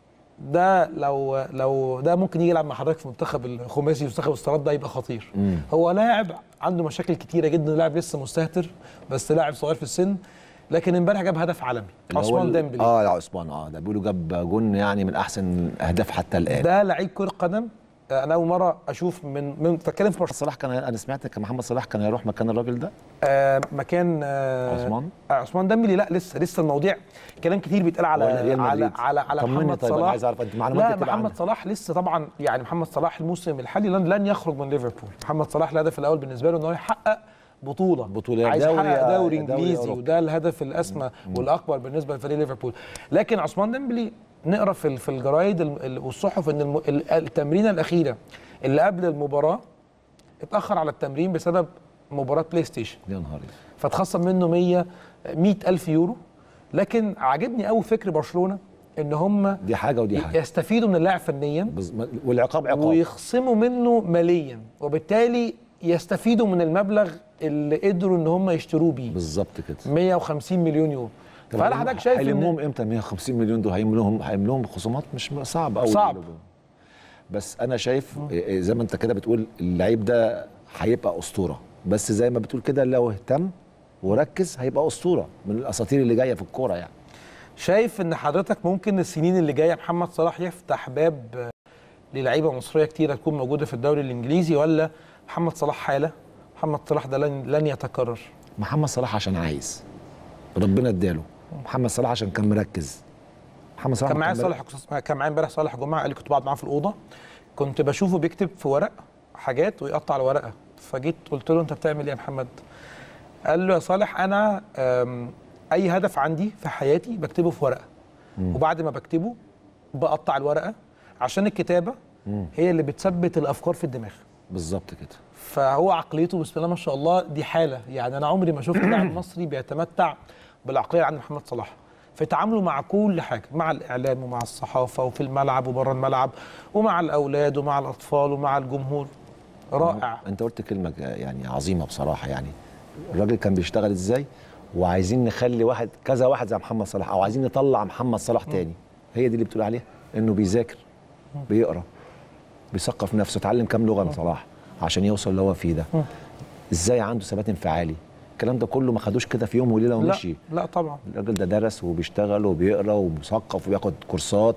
ده، لو ده ممكن يجي يلعب مع حضرتك في منتخب الخماسي ومنتخب الصالات، ده يبقى خطير. هو لاعب عنده مشاكل كتيره جدا، لاعب لسه مستهتر بس لاعب صغير في السن، لكن امبارح جاب هدف عالمي. عثمان ديمبلي يا عثمان ده بيقولوا جاب جون يعني من احسن اهداف حتى الان. ده لعيب كره قدم. انا اول مره اشوف من بتكلم في صلاح. انا سمعت كان محمد صلاح كان هيروح مكان الراجل ده، مكان عثمان ديمبلي. لا لسه المواضيع كلام كتير بيتقال على محمد طيب صلاح. عايز اعرف انت معلومات. لا محمد صلاح لسه طبعا، يعني محمد صلاح الموسم الحالي لن يخرج من ليفربول. محمد صلاح الهدف الاول بالنسبه له ان هو يحقق بطوله عايز يحقق دوري انجليزي، وده الهدف الاسمى والاكبر بالنسبه لفريق ليفربول. لكن عثمان ديمبلي نقرا في الجرايد والصحف ان التمرينه الاخيره اللي قبل المباراه اتاخر على التمرين بسبب مباراه بلاي ستيشن. يا نهار، فاتخصم منه 100,000 يورو. لكن عاجبني قوي فكر برشلونه ان هم دي حاجه ودي حاجه يستفيدوا من اللاعب فنيا والعقاب عقاب ويخصموا منه ماليا، وبالتالي يستفيدوا من المبلغ اللي قدروا ان هم يشتروه بيه بالظبط كده 150 مليون يورو. فهل حضرتك شايف هيلموهم امتى 150 مليون دول؟ هيملوهم خصومات مش صعب قوي. صعب. بس انا شايف زي ما انت كده بتقول اللعيب ده هيبقى اسطوره، بس زي ما بتقول كده لو اهتم وركز هيبقى اسطوره من الاساطير اللي جايه في الكوره يعني. شايف ان حضرتك ممكن السنين اللي جايه محمد صلاح يفتح باب للعيبه مصريه كتيره تكون موجوده في الدوري الانجليزي، ولا محمد صلاح حاله؟ محمد صلاح ده لن يتكرر. محمد صلاح عشان عايز ربنا اداله، محمد صلاح عشان كان مركز. محمد صلاح كان معايا امبارح صالح جمعه، قال لي كنت بقعد معاه في الاوضه، كنت بشوفه بيكتب في ورق حاجات ويقطع الورقه، فجيت قلت له انت بتعمل ايه يا محمد؟ قال له يا صالح انا اي هدف عندي في حياتي بكتبه في ورقه، وبعد ما بكتبه بقطع الورقه عشان الكتابه هي اللي بتثبت الافكار في الدماغ. بالظبط كده. فهو عقليته بسم الله ما شاء الله دي حاله، يعني انا عمري ما شفت لاعب مصري بيتمتع بالعقليه عند محمد صلاح في تعامله مع كل حاجه، مع الاعلام ومع الصحافه وفي الملعب وبره الملعب ومع الاولاد ومع الاطفال ومع الجمهور. رائع. انت قلت كلمه يعني عظيمه بصراحه، يعني الراجل كان بيشتغل ازاي، وعايزين نخلي كذا واحد زي محمد صلاح، او عايزين نطلع محمد صلاح تاني. هي دي اللي بتقول عليها، انه بيذاكر، بيقرا، بيثقف نفسه، اتعلم كام لغه من صلاح عشان يوصل اللي هو فيه ده. ازاي عنده ثبات انفعالي، الكلام ده كله ما خدوش كده في يوم وليله ومشي. لا طبعا. الراجل ده درس وبيشتغل وبيقرا ومثقف وبياخد كورسات.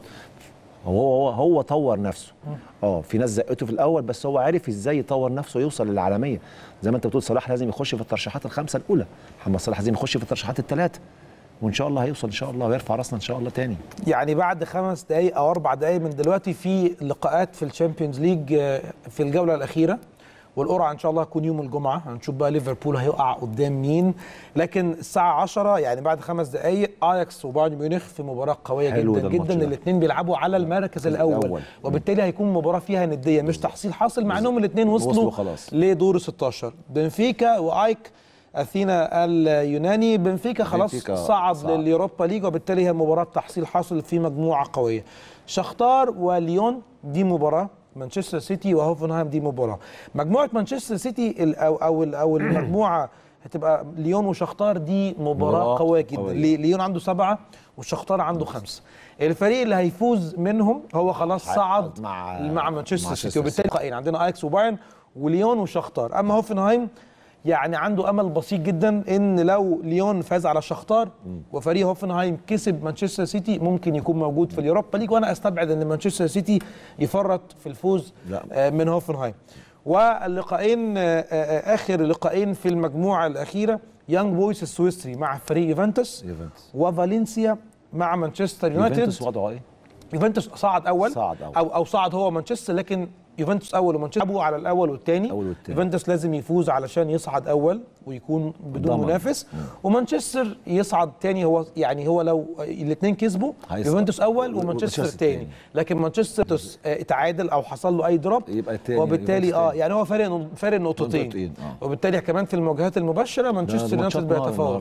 هو طور نفسه. في ناس زقته في الاول، بس هو عارف ازاي يطور نفسه ويوصل للعالميه. زي ما انت بتقول صلاح لازم يخش في الترشيحات ال5 الاولى، محمد صلاح لازم يخش في الترشيحات ال3، وان شاء الله هيوصل ان شاء الله ويرفع راسنا ان شاء الله تاني. يعني بعد 5 دقائق او 4 دقائق من دلوقتي في لقاءات في الشامبيونز ليج في الجوله الاخيره، والقرعه ان شاء الله هتكون يوم الجمعه، هنشوف بقى ليفربول هيقع قدام مين. لكن الساعه 10 يعني بعد 5 دقائق اياكس وبايرن ميونخ في مباراه قويه جدا جدا. الاثنين بيلعبوا على المركز الاول، وبالتالي هيكون مباراه فيها نديه مش تحصيل حاصل، مع انهم الاثنين وصلوا لدور 16. بنفيكا وايك اثينا اليوناني. بنفيكا خلاص صعد لليوروبا ليج، وبالتالي هي مباراه تحصيل حاصل في مجموعه قويه. شختار وليون دي مباراه، مانشستر سيتي وهوفنهايم دي مباراه. مجموعه مانشستر سيتي او المجموعه هتبقى ليون وشختار، دي مباراه قويه جدا. ليون عنده 7 والشختار عنده 5. الفريق اللي هيفوز منهم هو خلاص صعد مع مانشستر سيتي، وبالتالي عندنا اياكس وبايرن وليون وشختار. اما هوفنهايم يعني عنده امل بسيط جدا ان لو ليون فاز على شختار وفريق هوفنهايم كسب مانشستر سيتي ممكن يكون موجود في اليوروبا ليج، وانا استبعد ان مانشستر سيتي يفرط في الفوز من هوفنهايم. واللقاءين اخر لقاءين في المجموعه الاخيره، يانج بويز السويسري مع فريق يوفنتوس، وفالنسيا مع مانشستر يونايتد. يوفنتوس وضعه ايه؟ يوفنتوس صعد اول او صعد هو مانشستر، لكن يوفنتوس اول ومانشستر ابو على الاول والثاني. يوفنتوس لازم يفوز علشان يصعد اول ويكون بدون منافس، ومانشستر يصعد ثاني. هو لو الاثنين كسبوا يوفنتوس اول ومانشستر ثاني، لكن مانشستر اتعادل او حصل له اي دروب وبالتالي يعني هو فارق نقطتين. وبالتالي كمان في المواجهات المباشره مانشستر يونايتد بيتفوق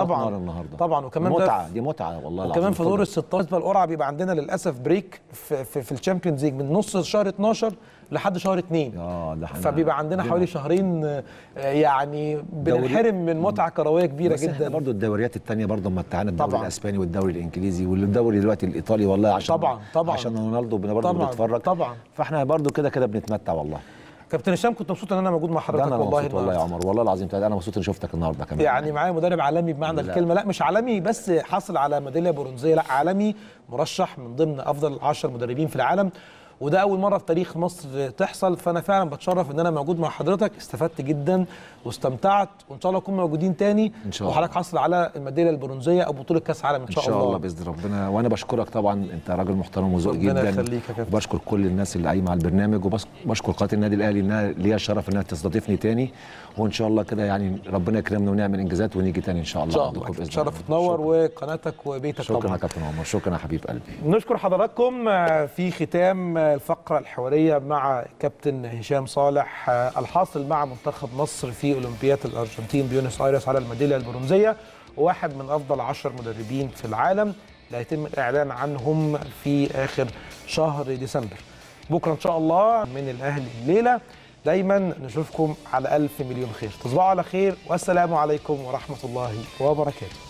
طبعا. وكمان دي متعه والله العظيم. وكمان في دور ال 16 القرعه بيبقى عندنا للاسف بريك في الشامبيونز ليج من نص شهر 12 لحد شهر 2. فبيبقى عندنا حوالي شهرين يعني بننحرم من متعه كرويه كبيره بس جدا. برضه الدوريات الثانيه برضه متعنا، الدوري الاسباني والدوري الانجليزي والدوري دلوقتي الايطالي والله عشان عشان رونالدو برضه بنتفرج فاحنا برضه كده بنتمتع والله. كابتن هشام كنت مبسوط ان انا موجود مع حضرتك والله يا عمر، والله العظيم انا مبسوط اني شفتك النهارده كمان. يعني معايا مدرب عالمي بمعنى الكلمه، لا مش عالمي بس حصل على ميداليه برونزيه، لا عالمي، مرشح من ضمن افضل 10 مدربين في العالم، وده اول مره في تاريخ مصر تحصل. فانا فعلا بتشرف ان انا موجود مع حضرتك، استفدت جدا واستمتعت، وان شاء الله نكون موجودين تاني ان شاء الله، وحضرتك حصل على الميداليه البرونزيه او بطوله كاس عالم ان شاء الله باذن ربنا. وانا بشكرك طبعا، انت راجل محترم وذوق جدا. ربنا يخليك يا كابتن. وبشكر كل الناس اللي قايمه على البرنامج، وبشكر قناه النادي الاهلي انها ليها الشرف انها تستضيفني تاني، وان شاء الله كده يعني ربنا يكرمنا ونعمل انجازات ونيجي تاني ان شاء الله. شرف تنور وقناتك وبيتك. شكرا يا كابتن عمر، شكرا يا حبيب قلبي. نشكر حضراتكم في ختام الفقره الحواريه مع كابتن هشام صالح الحاصل مع منتخب مصر في اولمبياد الارجنتين بيونس ايرس على الميداليه البرونزيه، وواحد من افضل 10 مدربين في العالم. اللي هيتم الاعلان عنهم في اخر شهر ديسمبر. بكره ان شاء الله من الاهلي الليله، دايما نشوفكم على 1000 مليون خير. تصبحوا على خير والسلام عليكم ورحمه الله وبركاته.